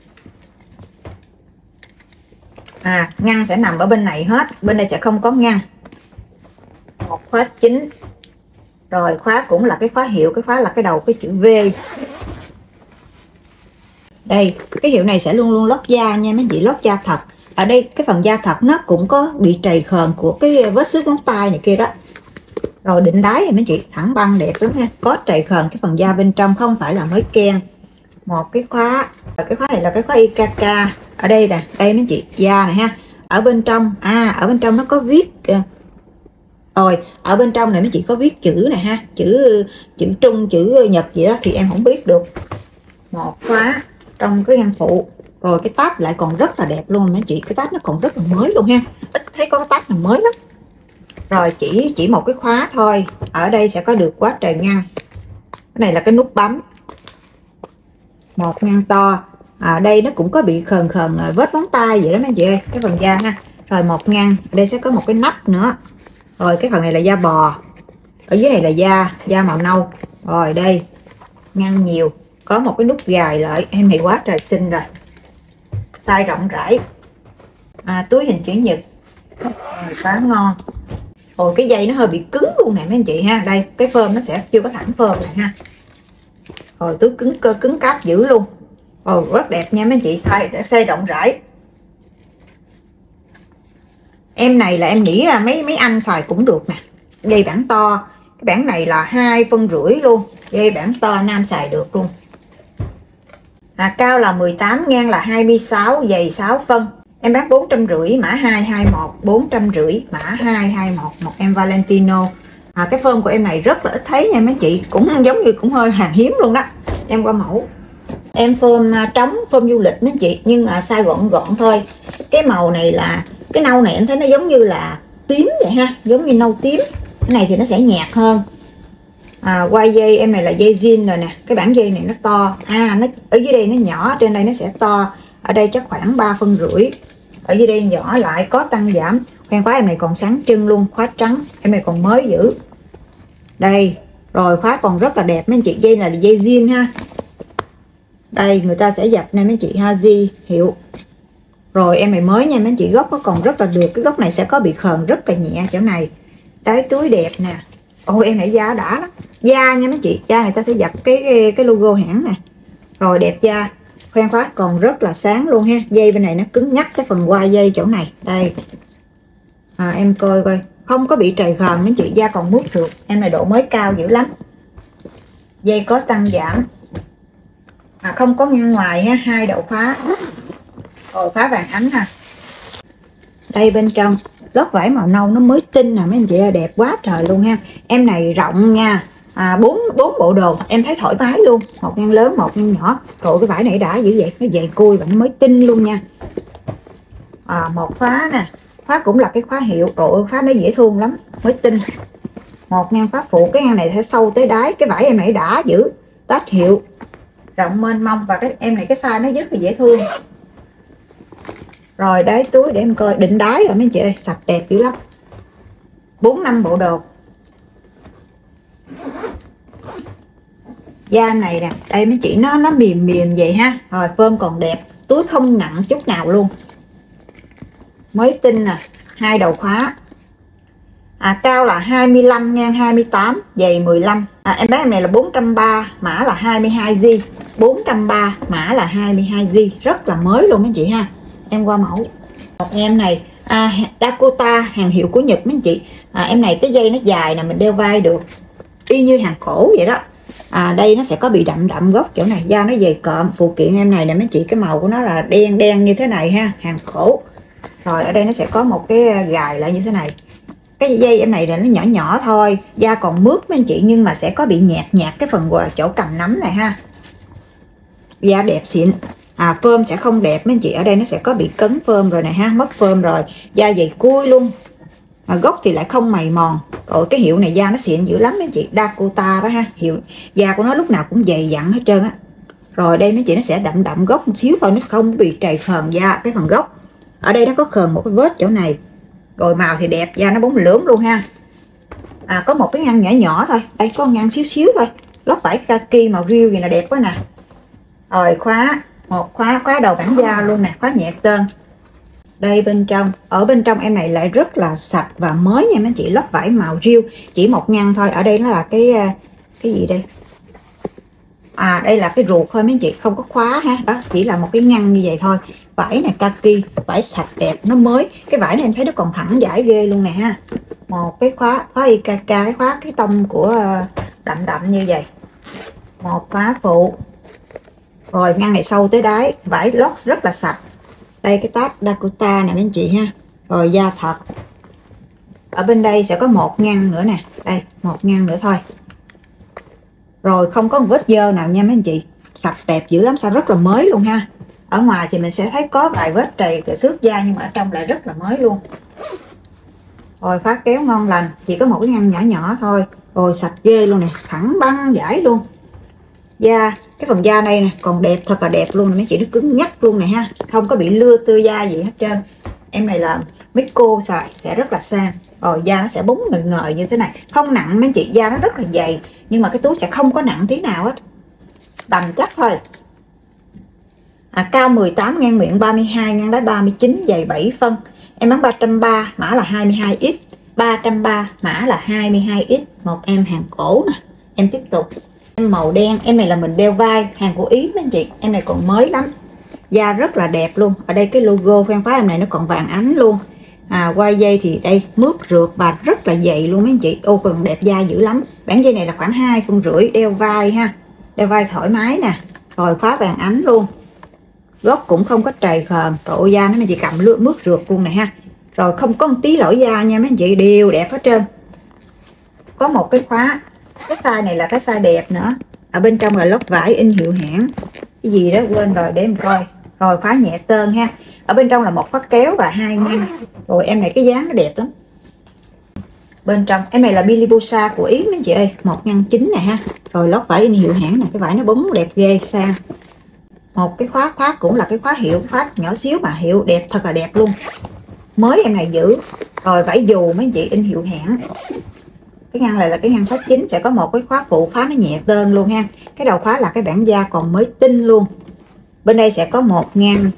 À, ngăn sẽ nằm ở bên này hết, bên đây sẽ không có ngăn. Một khóa chính. Rồi khóa cũng là cái khóa hiệu, cái khóa là cái đầu cái chữ V. Đây, cái hiệu này sẽ luôn luôn lót da nha mấy chị, lót da thật. Ở đây cái phần da thật nó cũng có bị trầy khờn của cái vết xước ngón tay này kia đó. Rồi định đáy này mấy chị, thẳng băng đẹp lắm ha, có trầy khờn cái phần da bên trong, không phải là mới ken. Một cái khóa, cái khóa này là cái khóa i ca ca. Ở đây nè, đây mấy chị, da này ha, ở bên trong, à ở bên trong nó có viết rồi, ở bên trong này mấy chị có viết chữ này ha, chữ chữ Trung, chữ Nhật gì đó thì em không biết được. Một khóa trong cái ngăn phụ. Rồi cái tag lại còn rất là đẹp luôn mấy chị, cái tag nó còn rất là mới luôn ha, ít thấy có cái tag nào mới lắm. Rồi chỉ chỉ một cái khóa thôi, ở đây sẽ có được quá trời ngăn. Cái này là cái nút bấm, một ngăn to. Ở đây nó cũng có bị khờn khờn vết móng tay vậy đó mấy chị ơi, cái phần da ha. Rồi một ngăn, ở đây sẽ có một cái nắp nữa. Rồi cái phần này là da bò, ở dưới này là da da màu nâu. Rồi đây ngăn nhiều, có một cái nút gài lại. Em này quá trời xinh rồi, size rộng rãi, à, túi hình chữ nhật. Rồi quá ngon. Ôi cái dây nó hơi bị cứng luôn nè mấy anh chị ha, đây cái phơm nó sẽ chưa có thẳng phơm này ha. Rồi túi cứng cơ cứng cáp dữ luôn. Ồ rất đẹp nha mấy anh chị, size size rộng rãi. Em này là em nghĩ là mấy mấy anh xài cũng được nè. Dây bản to, cái bản này là hai phân rưỡi luôn, dây bản to nam xài được luôn. À, cao là mười tám, ngang là hai mươi sáu, dày sáu phân. Em bán bốn trăm rưỡi, mã hai hai một, bốn trăm rưỡi, mã hai hai một, một em Valentino. À, cái phơm của em này rất là ít thấy nha mấy chị, cũng giống như cũng hơi hàng hiếm luôn đó. Em qua mẫu. Em phơm trống, phơm du lịch mấy chị, nhưng mà size gọn gọn thôi. Cái màu này là, cái nâu này em thấy nó giống như là tím vậy ha, giống như nâu tím. Cái này thì nó sẽ nhạt hơn. À, quai dây em này là dây zin rồi nè, cái bản dây này nó to, à nó ở dưới đây nó nhỏ, trên đây nó sẽ to, ở đây chắc khoảng ba phân rưỡi, ở dưới đây nhỏ lại, có tăng giảm. Khoen khóa em này còn sáng trưng luôn, khóa trắng, em này còn mới dữ. Đây, rồi khóa còn rất là đẹp mấy anh chị, dây là dây zin ha. Đây người ta sẽ dập này mấy chị ha, Haji hiệu. Rồi em này mới nha mấy anh chị, gốc nó còn rất là được, cái gốc này sẽ có bị khờn rất là nhẹ chỗ này. Đáy túi đẹp nè. Ôi em này da đã lắm, da nha mấy chị, da người ta sẽ dập cái cái, cái logo hãng nè. Rồi đẹp da, khoen khóa còn rất là sáng luôn ha. Dây bên này nó cứng nhắc, cái phần quai dây chỗ này đây, à, em coi coi không có bị trầy khờn mấy chị, da còn mướt được. Em này độ mới cao dữ lắm. Dây có tăng giảm, à, không có ngăn ngoài ha, hai đầu khóa. Rồi khóa vàng ánh ha. Đây bên trong lót vải màu nâu nó mới tinh nè mấy anh chị, đẹp quá trời luôn ha. Em này rộng nha, à, bốn bốn bộ đồ em thấy thoải mái luôn, một ngăn lớn một ngăn nhỏ. Rồi cái vải này đã dữ vậy, nó dày cui và nó mới tinh luôn nha. À, một khóa nè, khóa cũng là cái khóa hiệu, rồi khóa nó dễ thương lắm, mới tinh. Một ngăn khóa phụ, cái ngăn này sẽ sâu tới đáy, cái vải em này đã dữ, tách hiệu, rộng mênh mông, và cái em này cái size nó rất là dễ thương. Rồi đáy túi để em coi, định đáy rồi mấy chị ơi, sạch đẹp dữ lắm. Bốn năm bộ đồ. Da này nè, đây mấy chị, nó nó mềm mềm vậy ha. Rồi phơm còn đẹp, túi không nặng chút nào luôn, mới tinh nè, hai đầu khóa. À, cao là hai mươi lăm, ngang hai mươi tám, dày mười lăm. À, em bán em này là bốn trăm ba mươi, mã là hai mươi hai gi, bốn trăm ba mươi, mã là hai mươi hai gi, rất là mới luôn mấy chị ha. Em qua mẫu. Một em này, à, Dakota, hàng hiệu của Nhật mấy anh chị. À, em này cái dây nó dài nè, mình đeo vai được, y như hàng cổ vậy đó. À, đây nó sẽ có bị đậm đậm gốc chỗ này, da nó dày cộm. Phụ kiện em này nè mấy chị, cái màu của nó là đen đen như thế này ha, hàng cổ. Rồi ở đây nó sẽ có một cái gài lại như thế này. Cái dây em này là nó nhỏ nhỏ thôi, da còn mướt mấy anh chị, nhưng mà sẽ có bị nhạt nhạt cái phần chỗ cầm nắm này ha. Da đẹp xịn. À, phơm sẽ không đẹp mấy anh chị, ở đây nó sẽ có bị cấn phơm rồi này ha, mất phơm rồi, da dày cui luôn. Mà gốc thì lại không mày mòn. Rồi cái hiệu này da nó xịn dữ lắm mấy anh chị, Dakota đó ha, hiệu da của nó lúc nào cũng dày dặn hết trơn á. Rồi đây mấy chị, nó sẽ đậm đậm gốc một xíu thôi, nó không bị trầy khờn da cái phần gốc. Ở đây nó có khờn một cái vết chỗ này. Rồi màu thì đẹp, da nó bóng lưỡng luôn ha. À, có một cái ngăn nhỏ nhỏ thôi, đây có ngăn xíu xíu thôi, lót vải kaki màu riêu gì là đẹp quá nè. Rồi khóa, một khóa khóa đầu bản da luôn nè, khóa nhẹ tơn. Đây bên trong, ở bên trong em này lại rất là sạch và mới nha mấy chị, lót vải màu riêu, chỉ một ngăn thôi. Ở đây nó là cái cái gì đây? À, đây là cái ruột thôi mấy chị, không có khóa ha, đó chỉ là một cái ngăn như vậy thôi. Vải này kaki, vải sạch đẹp, nó mới. Cái vải này em thấy nó còn thẳng dải ghê luôn nè ha. Một cái khóa, khóa i ca ca, cái khóa cái tông của đậm đậm như vậy. Một khóa phụ. Rồi ngăn này sâu tới đáy, vải lót rất là sạch. Đây cái tab Dakota nè mấy anh chị ha. Rồi da thật. Ở bên đây sẽ có một ngăn nữa nè. Đây một ngăn nữa thôi. Rồi không có một vết dơ nào nha mấy anh chị. Sạch đẹp dữ lắm, sao rất là mới luôn ha. Ở ngoài thì mình sẽ thấy có vài vết trầy và xước da, nhưng mà ở trong lại rất là mới luôn. Rồi khóa kéo ngon lành, chỉ có một cái ngăn nhỏ nhỏ thôi. Rồi sạch ghê luôn nè, thẳng băng giải luôn. Da, cái phần da này nè còn đẹp, thật là đẹp luôn nè mấy chị, nó cứng nhắc luôn nè ha, không có bị lưa tươi da gì hết trơn. Em này là mấy cô xài sẽ rất là sang. Rồi da nó sẽ bóng ngời ngời như thế này, không nặng mấy chị, da nó rất là dày, nhưng mà cái túi sẽ không có nặng tí nào hết, tầm chắc thôi. À, cao mười tám, ngang miệng ba mươi hai, ngang đáy ba mươi chín, dày bảy phân. Em bán ba trăm ba mươi, mã là hai mươi hai x. ba trăm ba mươi, mã là hai mươi hai x. Một em hàng cổ nè. Em tiếp tục. Em màu đen, em này là mình đeo vai, hàng của Ý mấy anh chị. Em này còn mới lắm. Da rất là đẹp luôn. Ở đây cái logo khoen khóa em này nó còn vàng ánh luôn. À, quai dây thì đây mướt rượt và rất là dày luôn mấy anh chị. Ô còn đẹp da dữ lắm. Bản dây này là khoảng hai phân rưỡi, đeo vai ha. Đeo vai thoải mái nè. Rồi khóa vàng ánh luôn. Gốc cũng không có trầy khờm, độ da nó mấy chị cầm lướt mướt rượt luôn này ha. Rồi không có một tí lỗi da nha mấy anh chị, đều đẹp hết trơn. Có một cái khóa, cái size này là cái size đẹp nữa. Ở bên trong là lót vải in hiệu hãng, cái gì đó quên rồi để em coi. Rồi khóa nhẹ tơn ha. Ở bên trong là một khóa kéo và hai ngăn. Rồi em này cái dáng nó đẹp lắm. Bên trong em này là Bilibosa của Ý mấy anh chị ơi, một ngăn chính này ha. Rồi lót vải in hiệu hãng này, cái vải nó bóng đẹp ghê sang. Một cái khóa khóa cũng là cái khóa hiệu, khóa nhỏ xíu mà hiệu đẹp, thật là đẹp luôn, mới em này giữ. Rồi vải dù mấy chị in hiệu hãng. Cái ngăn này là cái ngăn khóa chính, sẽ có một cái khóa phụ, khóa nó nhẹ tơn luôn ha. Cái đầu khóa là cái bản da còn mới tinh luôn. Bên đây sẽ có một ngăn,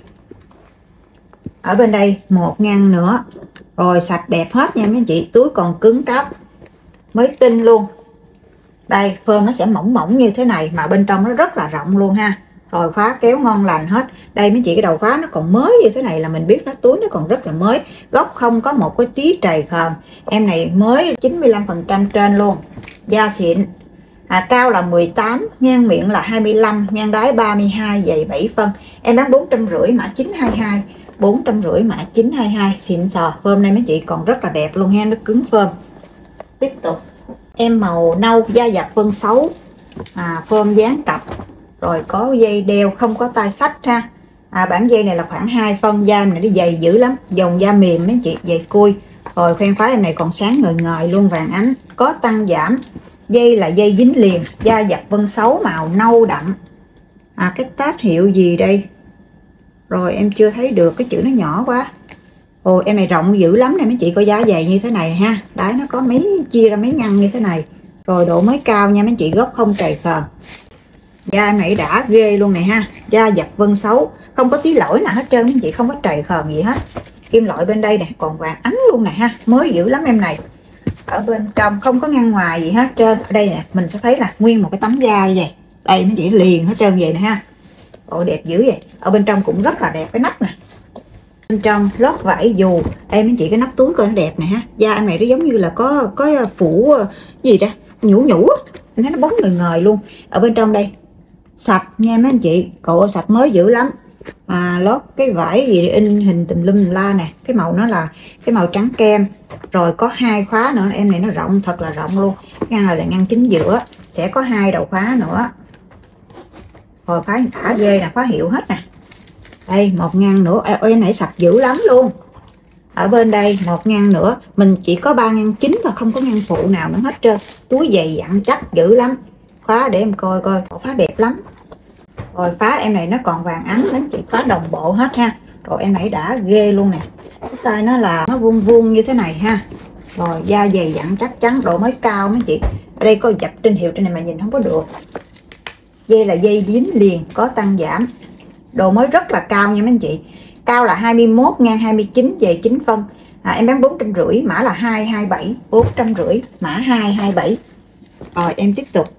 ở bên đây một ngăn nữa. Rồi sạch đẹp hết nha mấy chị, túi còn cứng cáp, mới tinh luôn. Đây phơm nó sẽ mỏng mỏng như thế này, mà bên trong nó rất là rộng luôn ha. Rồi khóa kéo ngon lành hết. Đây mấy chị, cái đầu khóa nó còn mới như thế này là mình biết nó túi nó còn rất là mới. Góc không có một cái tí trầy khờm. Em này mới chín mươi lăm phần trăm trên luôn. Da xịn. À, cao là mười tám, ngang miệng là hai mươi lăm, ngang đáy ba mươi hai, dày bảy phân. Em bán bốn trăm rưỡi, mã chín hai hai. bốn trăm rưỡi mã chín hai hai, xịn sò. Phơm này mấy chị còn rất là đẹp luôn ha, nó cứng phơm. Tiếp tục. Em màu nâu, da dặt phân sáu. À, phơm dán cặp. Rồi có dây đeo, không có tay xách ha. À, bản dây này là khoảng hai phân, da này nó dày dữ lắm, dòng da mềm mấy chị, dày cui. Rồi khoen khóa em này còn sáng ngời ngời luôn, vàng ánh, có tăng giảm. Dây là dây dính liền, da dặt vân sáu, màu nâu đậm. À, cái tag hiệu gì đây? Rồi em chưa thấy được, cái chữ nó nhỏ quá. Ồ, em này rộng dữ lắm nè mấy chị, coi da dày như thế này ha. Đáy nó có mấy, chia ra mấy ngăn như thế này. Rồi độ mới cao nha mấy chị, gốc không trầy khờ. Da em này đã ghê luôn này ha. Da dặt vân sáu, không có tí lỗi nào hết trơn mấy chị, không có trầy khờm gì hết. Kim loại bên đây nè còn vàng ánh luôn nè ha, mới dữ lắm em này. Ở bên trong không có ngăn ngoài gì hết trơn. Ở đây nè mình sẽ thấy là nguyên một cái tấm da như vậy. Đây mấy chị, liền hết trơn vậy nè ha. Ồ đẹp dữ vậy. Ở bên trong cũng rất là đẹp, cái nắp nè. Bên trong lót vải dù. Đây mấy chị, cái nắp túi coi nó đẹp nè ha. Da em này nó giống như là có có phủ gì đó nhũ nhũ, em thấy nó bóng ngời ngời luôn. Ở bên trong đây sạch nha mấy anh chị, độ sạch mới dữ lắm. À, lót cái vải gì in hình tùm lum la nè, cái màu nó là cái màu trắng kem. Rồi có hai khóa nữa, em này nó rộng, thật là rộng luôn. Ngăn này là ngăn chính giữa, sẽ có hai đầu khóa nữa. Rồi khóa đã ghê nè, khóa hiệu hết nè. Đây một ngăn nữa, em này sạch dữ lắm luôn. Ở bên đây một ngăn nữa, mình chỉ có ba ngăn chính và không có ngăn phụ nào nữa hết trơn. Túi dày dặn chắc dữ lắm. Khóa để em coi coi, khóa đẹp lắm. Rồi khóa em này nó còn vàng ánh đến chị, khóa đồng bộ hết ha. Rồi em này đã ghê luôn nè. Cái size nó là nó vuông vuông như thế này ha. Rồi da dày dặn chắc chắn, độ mới cao mấy chị. Ở đây có dập trên hiệu trên này mà nhìn không có được. Dây là dây dính liền, có tăng giảm. Độ mới rất là cao nha mấy anh chị. Cao là hai mươi mốt, ngang hai mươi chín, dày chín phân. À, em bán bốn trăm rưỡi, mã là hai hai bảy. bốn trăm rưỡi, mã hai hai bảy. Rồi em tiếp tục.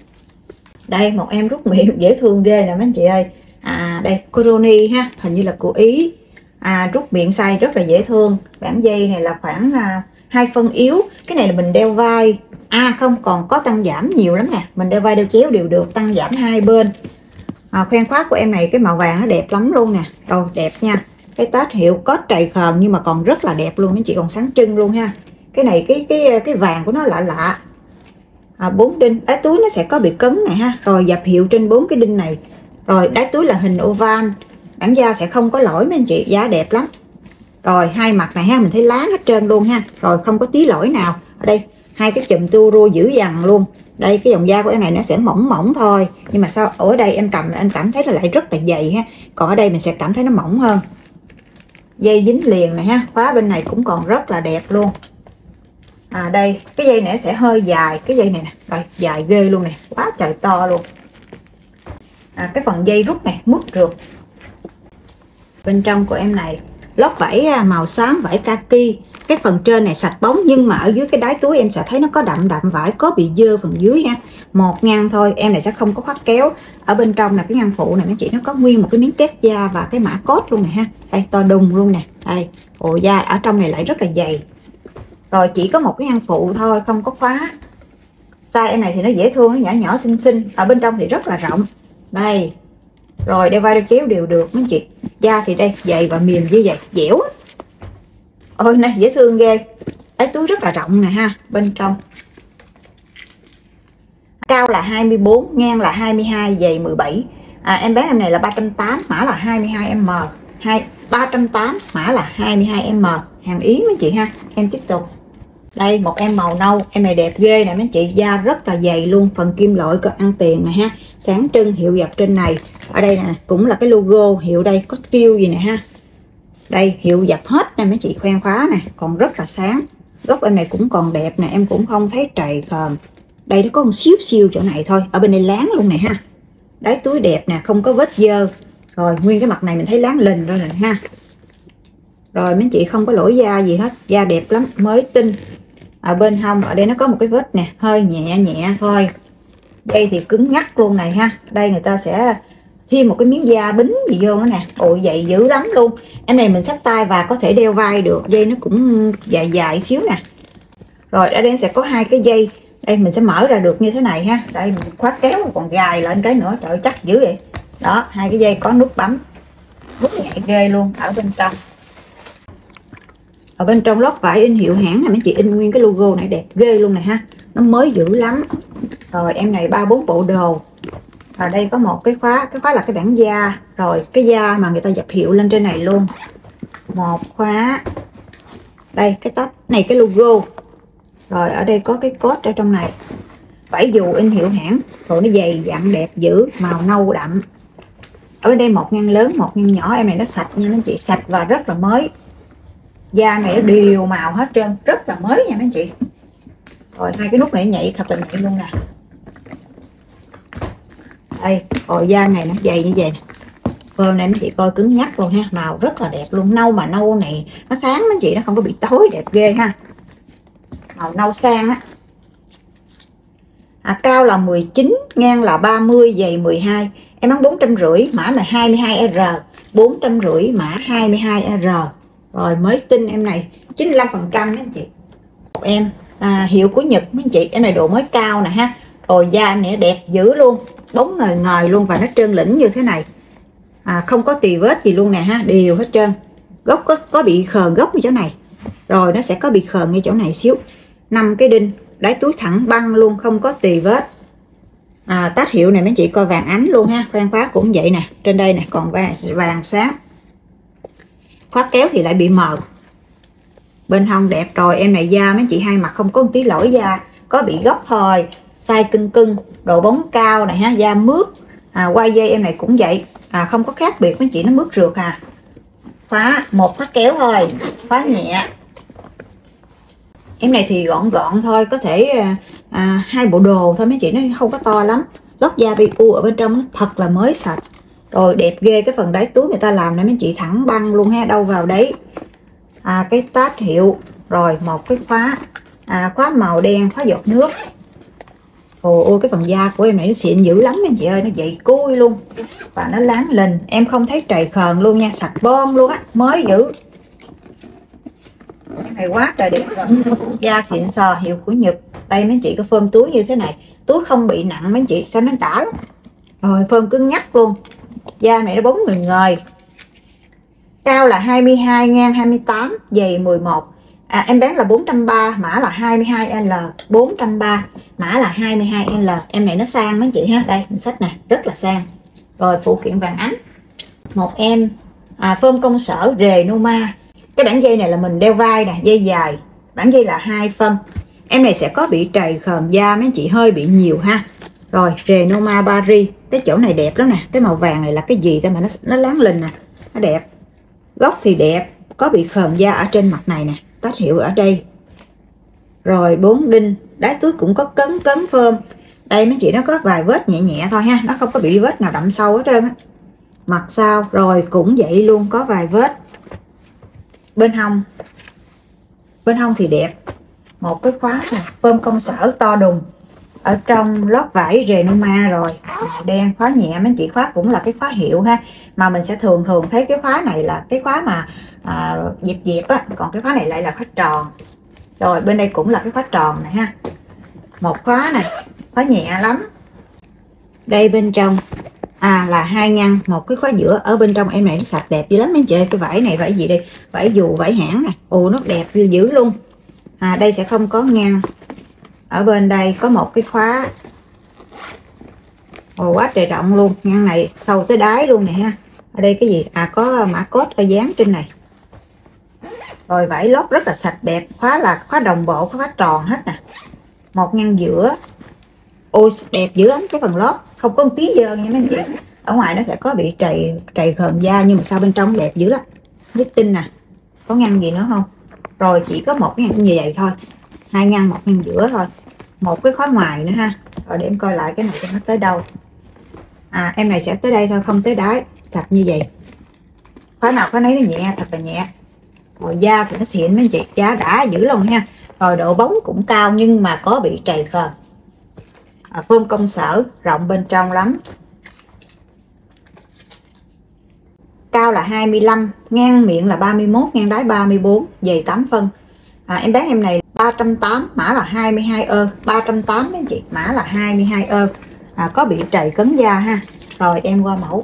Đây một em rút miệng dễ thương ghê nè mấy anh chị ơi. À đây Coroni ha, hình như là của Ý. À, rút miệng size rất là dễ thương. Bản dây này là khoảng à, hai phân yếu. Cái này là mình đeo vai. À không, còn có tăng giảm nhiều lắm nè. Mình đeo vai đeo chéo đều được, tăng giảm hai bên. À, khoen khóa của em này cái màu vàng nó đẹp lắm luôn nè. Rồi đẹp nha. Cái tát hiệu có trầy khờn nhưng mà còn rất là đẹp luôn mấy chị, còn sáng trưng luôn ha. Cái này cái cái cái vàng của nó lạ lạ. À, bốn đinh, đáy túi nó sẽ có bị cấn này ha, rồi dập hiệu trên bốn cái đinh này. Rồi đáy túi là hình oval, bản da sẽ không có lỗi mấy anh chị, da đẹp lắm. Rồi hai mặt này ha, mình thấy láng hết trơn luôn ha, rồi không có tí lỗi nào. Ở đây hai cái chùm tua rua dữ dằn luôn. Đây cái dòng da của em này nó sẽ mỏng mỏng thôi, nhưng mà sao ở đây em cầm em cảm thấy nó lại rất là dày ha, còn ở đây mình sẽ cảm thấy nó mỏng hơn. Dây dính liền này ha, khóa bên này cũng còn rất là đẹp luôn. À đây cái dây này sẽ hơi dài, cái dây này nè, rồi dài ghê luôn này, quá trời to luôn. À, cái phần dây rút này mướt rượt. Bên trong của em này lót vải màu xám, vải kaki. Cái phần trên này sạch bóng, nhưng mà ở dưới cái đáy túi em sẽ thấy nó có đậm đậm vải, có bị dơ phần dưới ha. Một ngăn thôi, em này sẽ không có khoác kéo. Ở bên trong là cái ngăn phụ này mấy chị, nó có nguyên một cái miếng tét da và cái mã code luôn này ha. Đây to đùng luôn nè. Đây, ồ da ở trong này lại rất là dày. Rồi chỉ có một cái ngăn phụ thôi, không có khóa. Size em này thì nó dễ thương, nó nhỏ nhỏ xinh xinh. Ở bên trong thì rất là rộng. Đây. Rồi đeo vai đeo chéo đều được mấy chị. Da thì đây dày và mềm như vậy, dẻo. Ôi này dễ thương ghê. Đáy túi rất là rộng nè ha. Bên trong cao là hai mươi bốn, ngang là hai mươi hai, dày mười bảy. À, em bé em này là ba trăm tám mươi, mã là hai mươi hai em em. Hai, ba trăm tám mươi, mã là hai mươi hai em em. Hàng Ý mấy chị ha. Em tiếp tục. Đây một em màu nâu, em này đẹp ghê nè mấy chị, da rất là dày luôn, phần kim loại có ăn tiền nè ha, sáng trưng, hiệu dập trên này. Ở đây nè cũng là cái logo hiệu, đây có kêu gì nè ha. Đây hiệu dập hết nè mấy chị, khoen khóa nè, còn rất là sáng. Góc em này cũng còn đẹp nè, em cũng không thấy trầy khờn. Đây nó có một xíu xíu chỗ này thôi, ở bên đây láng luôn nè ha. Đáy túi đẹp nè, không có vết dơ. Rồi nguyên cái mặt này mình thấy láng lình rồi nè ha. Rồi mấy chị không có lỗi da gì hết, da đẹp lắm, mới tinh. Ở bên hông, ở đây nó có một cái vết nè, hơi nhẹ nhẹ thôi. Đây thì cứng ngắc luôn này ha. Đây người ta sẽ thêm một cái miếng da bính gì vô nữa nè. Ôi dày dữ lắm luôn. Em này mình xách tay và có thể đeo vai được, dây nó cũng dài dài xíu nè. Rồi ở đây sẽ có hai cái dây, đây mình sẽ mở ra được như thế này ha. Đây mình khóa kéo còn gài lên cái nữa, trời ơi, chắc dữ vậy. Đó, hai cái dây có nút bấm, nút nhạy ghê luôn. Ở bên trong, ở bên trong lót vải in hiệu hãng này mấy chị, in nguyên cái logo này đẹp ghê luôn này ha, nó mới dữ lắm. Rồi em này ba bốn bộ đồ. Ở đây có một cái khóa, cái khóa là cái bản da, rồi cái da mà người ta dập hiệu lên trên này luôn. Một khóa. Đây cái tách này, cái logo. Rồi ở đây có cái code ở trong này. Vải dù in hiệu hãng, rồi nó dày dặn đẹp dữ, màu nâu đậm. Ở bên đây một ngăn lớn, một ngăn nhỏ, em này nó sạch nha mấy chị, sạch và rất là mới. Da này nó đều màu hết trơn, rất là mới nha mấy chị. Rồi hai cái nút này nhạy thật là nhạy luôn nè. Đây, rồi da này nó dày như vậy nè. Phơm này mấy chị coi cứng nhắc luôn ha, màu rất là đẹp luôn, nâu mà nâu này nó sáng mấy chị, nó không có bị tối, đẹp ghê ha. Màu nâu sang á. À, cao là mười chín, ngang là ba mươi, dày mười hai. Em bán bốn trăm rưỡi, mã là hai mươi hai R. bốn trăm rưỡi, mã hai mươi hai R. Rồi mới tinh em này chín mươi lăm phần trăm đó anh chị. Em à, hiệu của Nhật mấy anh chị, em này độ mới cao nè ha. Rồi da em này đẹp dữ luôn, bóng ngời ngời luôn và nó trơn lĩnh như thế này. À, không có tì vết gì luôn nè ha, đều hết trơn. Gốc có, có bị khờn gốc ở chỗ này. Rồi nó sẽ có bị khờn ngay chỗ này xíu. Năm cái đinh, đáy túi thẳng băng luôn, không có tì vết. À, tát hiệu này mấy chị coi vàng ánh luôn ha, khoen khóa cũng vậy nè, trên đây nè còn vàng, vàng sáng. Khóa kéo thì lại bị mờ. Bên hông đẹp rồi, em này da mấy chị hai mặt không có một tí lỗi da, có bị góc thôi. Size cưng cưng, độ bóng cao này ha, da mướt. À, quai dây em này cũng vậy, à, không có khác biệt mấy chị, nó mướt rượt à. Khóa một khóa kéo thôi, khóa nhẹ. Em này thì gọn gọn thôi, có thể à, hai bộ đồ thôi mấy chị, nó không có to lắm. Lót da bi cu ở bên trong nó thật là mới sạch. Rồi đẹp ghê, cái phần đáy túi người ta làm này mấy chị, thẳng băng luôn ha, đâu vào đấy. À, cái tát hiệu, rồi một cái khóa, à, khóa màu đen, khóa giọt nước. Ồ, ôi cái phần da của em này nó xịn dữ lắm anh chị ơi, nó dậy cui luôn và nó láng lình, em không thấy trầy khờn luôn nha, sạch bon luôn á, mới dữ. Cái này quá trời đẹp rồi. Da xịn sò, hiệu của Nhật. Đây mấy chị có phơm túi như thế này, túi không bị nặng mấy chị, sao nó đã lắm. Rồi phơm cứng nhắc luôn, da này nó bóng người ngời. Cao là hai mươi hai, ngang hai mươi tám, dày mười một. À, em bán là bốn trăm ba mươi, mã là hai mươi hai L, bốn trăm ba mươi, mã là hai mươi hai L. Em này nó sang mấy chị ha, đây mình xách nè, rất là sang. Rồi phụ kiện vàng ánh. Một em à, phơm công sở rề Numa. Cái bản dây này là mình đeo vai nè, dây dài. Bản dây là hai phân. Em này sẽ có bị trầy khờm da mấy chị, hơi bị nhiều ha. Rồi rề Numa Paris. Cái chỗ này đẹp lắm nè, cái màu vàng này là cái gì ta mà nó nó láng lình nè, nó đẹp. Gốc thì đẹp, có bị khờm da ở trên mặt này nè, tách hiệu ở đây. Rồi bốn đinh, đáy túi cũng có cấn cấn phơm. Đây mấy chị nó có vài vết nhẹ nhẹ thôi ha, nó không có bị vết nào đậm sâu hết trơn á. Mặt sau rồi cũng vậy luôn, có vài vết. Bên hông, bên hông thì đẹp. Một cái khóa này, phơm công sở to đùng. Ở trong lót vải rề Numa rồi, màu đen, khóa nhẹ mấy chị, khóa cũng là cái khóa hiệu ha. Mà mình sẽ thường thường thấy cái khóa này là cái khóa mà à, dẹp dẹp á, còn cái khóa này lại là khóa tròn. Rồi bên đây cũng là cái khóa tròn này ha. Một khóa này, khóa nhẹ lắm. Đây bên trong à là hai ngăn, một cái khóa giữa. Ở bên trong em này nó sạch đẹp dữ lắm mấy chị. Cái vải này vải gì đây? Vải dù, vải hãng nè. Ồ nó đẹp dữ luôn. À đây sẽ không có ngăn. Ở bên đây có một cái khóa. Ồ quá trời rộng luôn. Ngăn này sâu tới đáy luôn nè ha. Ở đây cái gì? À có mã code ở dán trên này. Rồi vải lót rất là sạch đẹp. Khóa là khóa đồng bộ, khóa tròn hết nè. Một ngăn giữa. Ôi đẹp dữ lắm cái phần lót. Không có một tí dơ nha mấy anh chị. Ở ngoài nó sẽ có bị trầy trầy khờm da, nhưng mà sau bên trong đẹp dữ lắm. Biết tin nè. Có ngăn gì nữa không? Rồi chỉ có một cái ngăn như vậy thôi. Hai ngăn, một ngăn giữa thôi. Một cái khóa ngoài nữa ha. Rồi để em coi lại cái này cho nó tới đâu. À em này sẽ tới đây thôi, không tới đáy. Sạch như vậy. Khóa nào khóa nấy nó nhẹ, thật là nhẹ. Rồi da thì nó xịn mấy anh chị, giá đã dữ luôn ha. Rồi độ bóng cũng cao nhưng mà có bị trầy khờm. À, phơm công sở, rộng bên trong lắm. Cao là hai mươi lăm, ngang miệng là ba mươi mốt, ngang đáy ba mươi bốn, dày tám phân. À, em bán em này ba trăm tám mươi, mã là hai mươi hai ơ, ba trăm tám mươi anh chị, mã là hai mươi hai ơ. À, có bị trầy cấn da ha. Rồi em qua mẫu.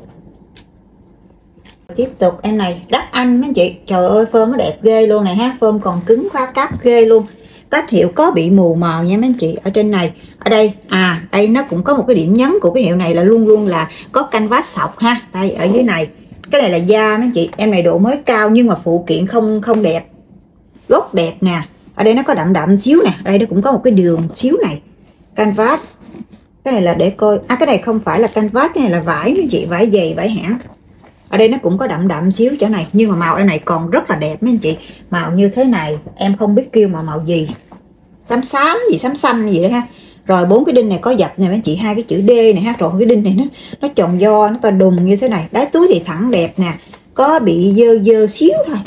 Tiếp tục em này đắt anh mấy chị, trời ơi phơm nó đẹp ghê luôn này ha, phơm còn cứng khóa cáp ghê luôn. Tách hiệu có bị mù mờ nha mấy anh chị. Ở trên này, ở đây à đây nó cũng có một cái điểm nhấn của cái hiệu này là luôn luôn là có canvas sọc ha. Đây ở dưới này, cái này là da mấy anh chị. Em này độ mới cao nhưng mà phụ kiện không không đẹp. Gốc đẹp nè. Ở đây nó có đậm đậm xíu nè. Đây nó cũng có một cái đường xíu này. Canvas. Cái này là để coi. À cái này không phải là canvas, cái này là vải mấy chị, vải dày, vải hãng. Ở đây nó cũng có đậm đậm xíu chỗ này, nhưng mà màu em này còn rất là đẹp mấy anh chị. Màu như thế này em không biết kêu mà màu gì, xám xám gì, xám xanh gì đó ha. Rồi bốn cái đinh này có dập này mấy anh chị, hai cái chữ D này ha. Rồi cái đinh này nó nó tròn do, nó to đùng như thế này. Đáy túi thì thẳng đẹp nè, có bị dơ dơ xíu thôi.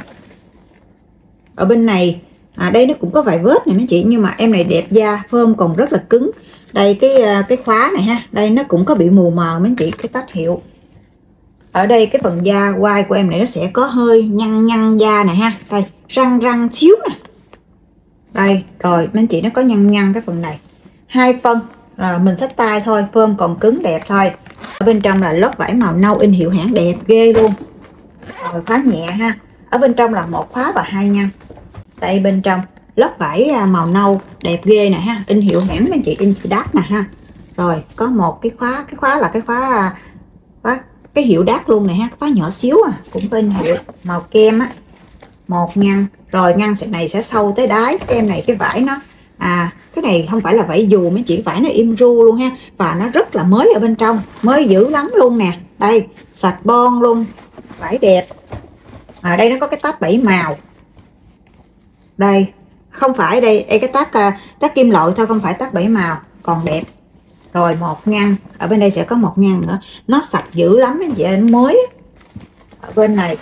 Ở bên này à đây nó cũng có vài vết này mấy chị, nhưng mà em này đẹp da, phơm còn rất là cứng. Đây cái cái khóa này ha, đây nó cũng có bị mù mờ mấy anh chị, cái tách hiệu. Ở đây cái phần da quai của em này nó sẽ có hơi nhăn nhăn da này ha. Đây răng răng xíu nè. Đây rồi mấy anh chị, nó có nhăn nhăn cái phần này. Hai phân rồi mình xách tay thôi, phơm còn cứng đẹp thôi. Ở bên trong là lót vải màu nâu in hiệu hãng đẹp ghê luôn. Rồi khóa nhẹ ha. Ở bên trong là một khóa và hai ngăn. Đây bên trong lót vải màu nâu đẹp ghê nè ha, in hiệu hãng mấy anh chị, in chữ đắt nè ha. Rồi có một cái khóa, cái khóa là cái khóa khóa cái hiệu đắt luôn này ha, khóa nhỏ xíu à, cũng bên hiệu màu kem á. Một ngăn. Rồi ngăn này sẽ sâu tới đáy. Cái em này cái vải nó à cái này không phải là vải dù mấy chị, vải nó im ru luôn ha, và nó rất là mới ở bên trong, mới dữ lắm luôn nè. Đây sạch bon luôn, vải đẹp. À đây nó có cái tách bảy màu. Đây không phải đây, đây cái tách tách kim loại thôi, không phải tách bảy màu, còn đẹp. Rồi một ngăn, ở bên đây sẽ có một ngăn nữa, nó sạch dữ lắm anh chị, nó mới. Ở bên này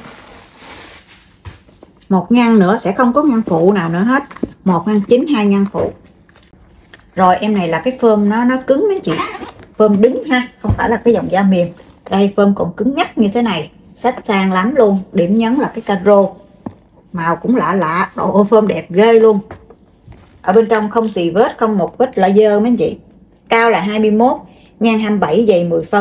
một ngăn nữa, sẽ không có ngăn phụ nào nữa hết. Một ngăn chính, hai ngăn phụ. Rồi em này là cái phơm nó nó cứng mấy chị, phơm đứng ha, không phải là cái dòng da mềm. Đây phơm còn cứng nhắc như thế này, xách sang lắm luôn. Điểm nhấn là cái caro, màu cũng lạ lạ. Độ phơm đẹp ghê luôn. Ở bên trong không tì vết, không một vết lạ dơ mấy anh chị. Cao là hai mươi mốt, ngang hai mươi bảy, dày mười phân.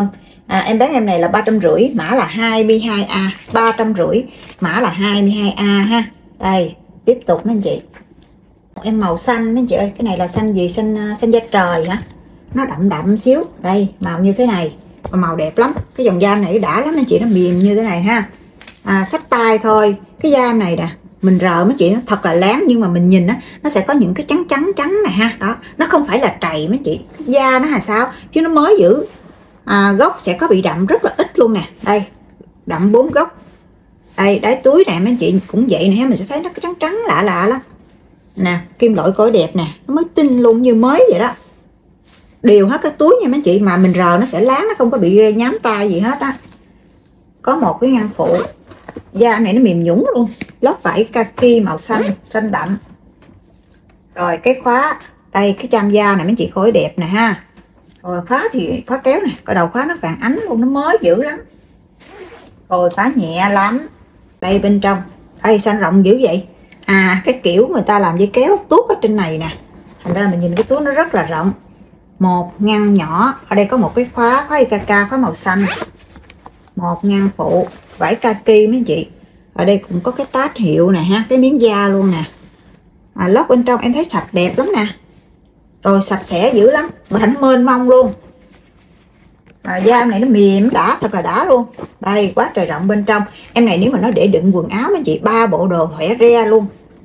À, em bán em này là ba trăm rưỡi, mã là hai mươi hai A, ba trăm rưỡi, mã là hai mươi hai A ha. Đây, tiếp tục mấy anh chị. Em màu xanh mấy anh chị ơi, cái này là xanh gì? Xanh xanh da trời hả? Nó đậm đậm xíu. Đây, màu như thế này. Và màu đẹp lắm. Cái dòng da này đã lắm mấy anh chị, nó mềm như thế này ha. À, xách tay thôi. Cái da này nè, mình rờ mấy chị nó thật là láng, nhưng mà mình nhìn á, nó sẽ có những cái trắng trắng trắng này ha. Đó, nó không phải là trầy mấy chị. Da nó là sao? Chứ nó mới dữ. À, gốc sẽ có bị đậm rất là ít luôn nè. Đây, đậm bốn gốc. Đây, đáy túi này mấy anh chị cũng vậy nè, mình sẽ thấy nó trắng trắng lạ lạ lắm. Nè, kim loại cổ đẹp nè, nó mới tinh luôn như mới vậy đó. Đều hết cái túi nha mấy chị, mà mình rờ nó sẽ láng, nó không có bị nhám tay gì hết á. Có một cái ngăn phụ. Da này nó mềm nhũng luôn. Lót vải kaki màu xanh, xanh đậm. Rồi cái khóa, đây cái cham da này mấy chị khối đẹp nè ha. Rồi khóa thì khóa kéo nè, cái đầu khóa nó vàng ánh luôn, nó mới dữ lắm. Rồi khóa nhẹ lắm. Đây bên trong, đây xanh rộng dữ vậy. À, cái kiểu người ta làm dây kéo tuốt ở trên này nè, thành ra là mình nhìn cái túi nó rất là rộng. Một ngăn nhỏ, ở đây có một cái khóa khóa i ca ca, khóa màu xanh. Một ngăn phụ vải kaki mấy chị. Ở đây cũng có cái tag hiệu nè ha, cái miếng da luôn nè. À, lót bên trong em thấy sạch đẹp lắm nè. Rồi sạch sẽ dữ lắm, mà thành mênh mông luôn. À, da này nó mềm đã, thật là đã luôn. Đây, quá trời rộng bên trong. Em này nếu mà nó để đựng quần áo mấy chị, ba bộ đồ khỏe re luôn.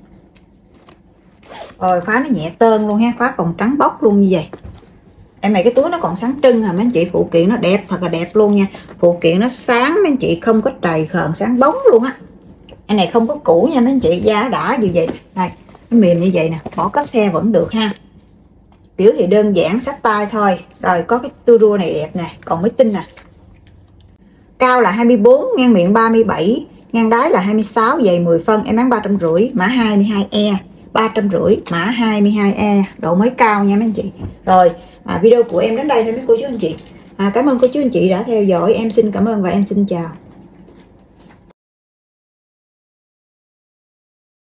Rồi khóa nó nhẹ tơn luôn ha, khóa còn trắng bóc luôn như vậy. Em này cái túi nó còn sáng trưng hả mấy anh chị, phụ kiện nó đẹp, thật là đẹp luôn nha. Phụ kiện nó sáng mấy anh chị, không có trầy khờn, sáng bóng luôn á. Em này không có cũ nha mấy anh chị, da đã như vậy. Đây, nó mềm như vậy nè, bỏ cốp xe vẫn được ha. Kiểu thì đơn giản, xách tay thôi. Rồi có cái tua rua này đẹp nè, còn mới tinh nè. Cao là hai mươi bốn, ngang miệng ba mươi bảy, ngang đáy là hai mươi sáu, dày mười phân, em bán ba trăm rưỡi, mã hai mươi hai E. ba trăm rưỡi, mã hai mươi hai E, độ mới cao nha mấy anh chị. Rồi, à, video của em đến đây thôi mấy cô chú anh chị. À, cảm ơn cô chú anh chị đã theo dõi, em xin cảm ơn và em xin chào.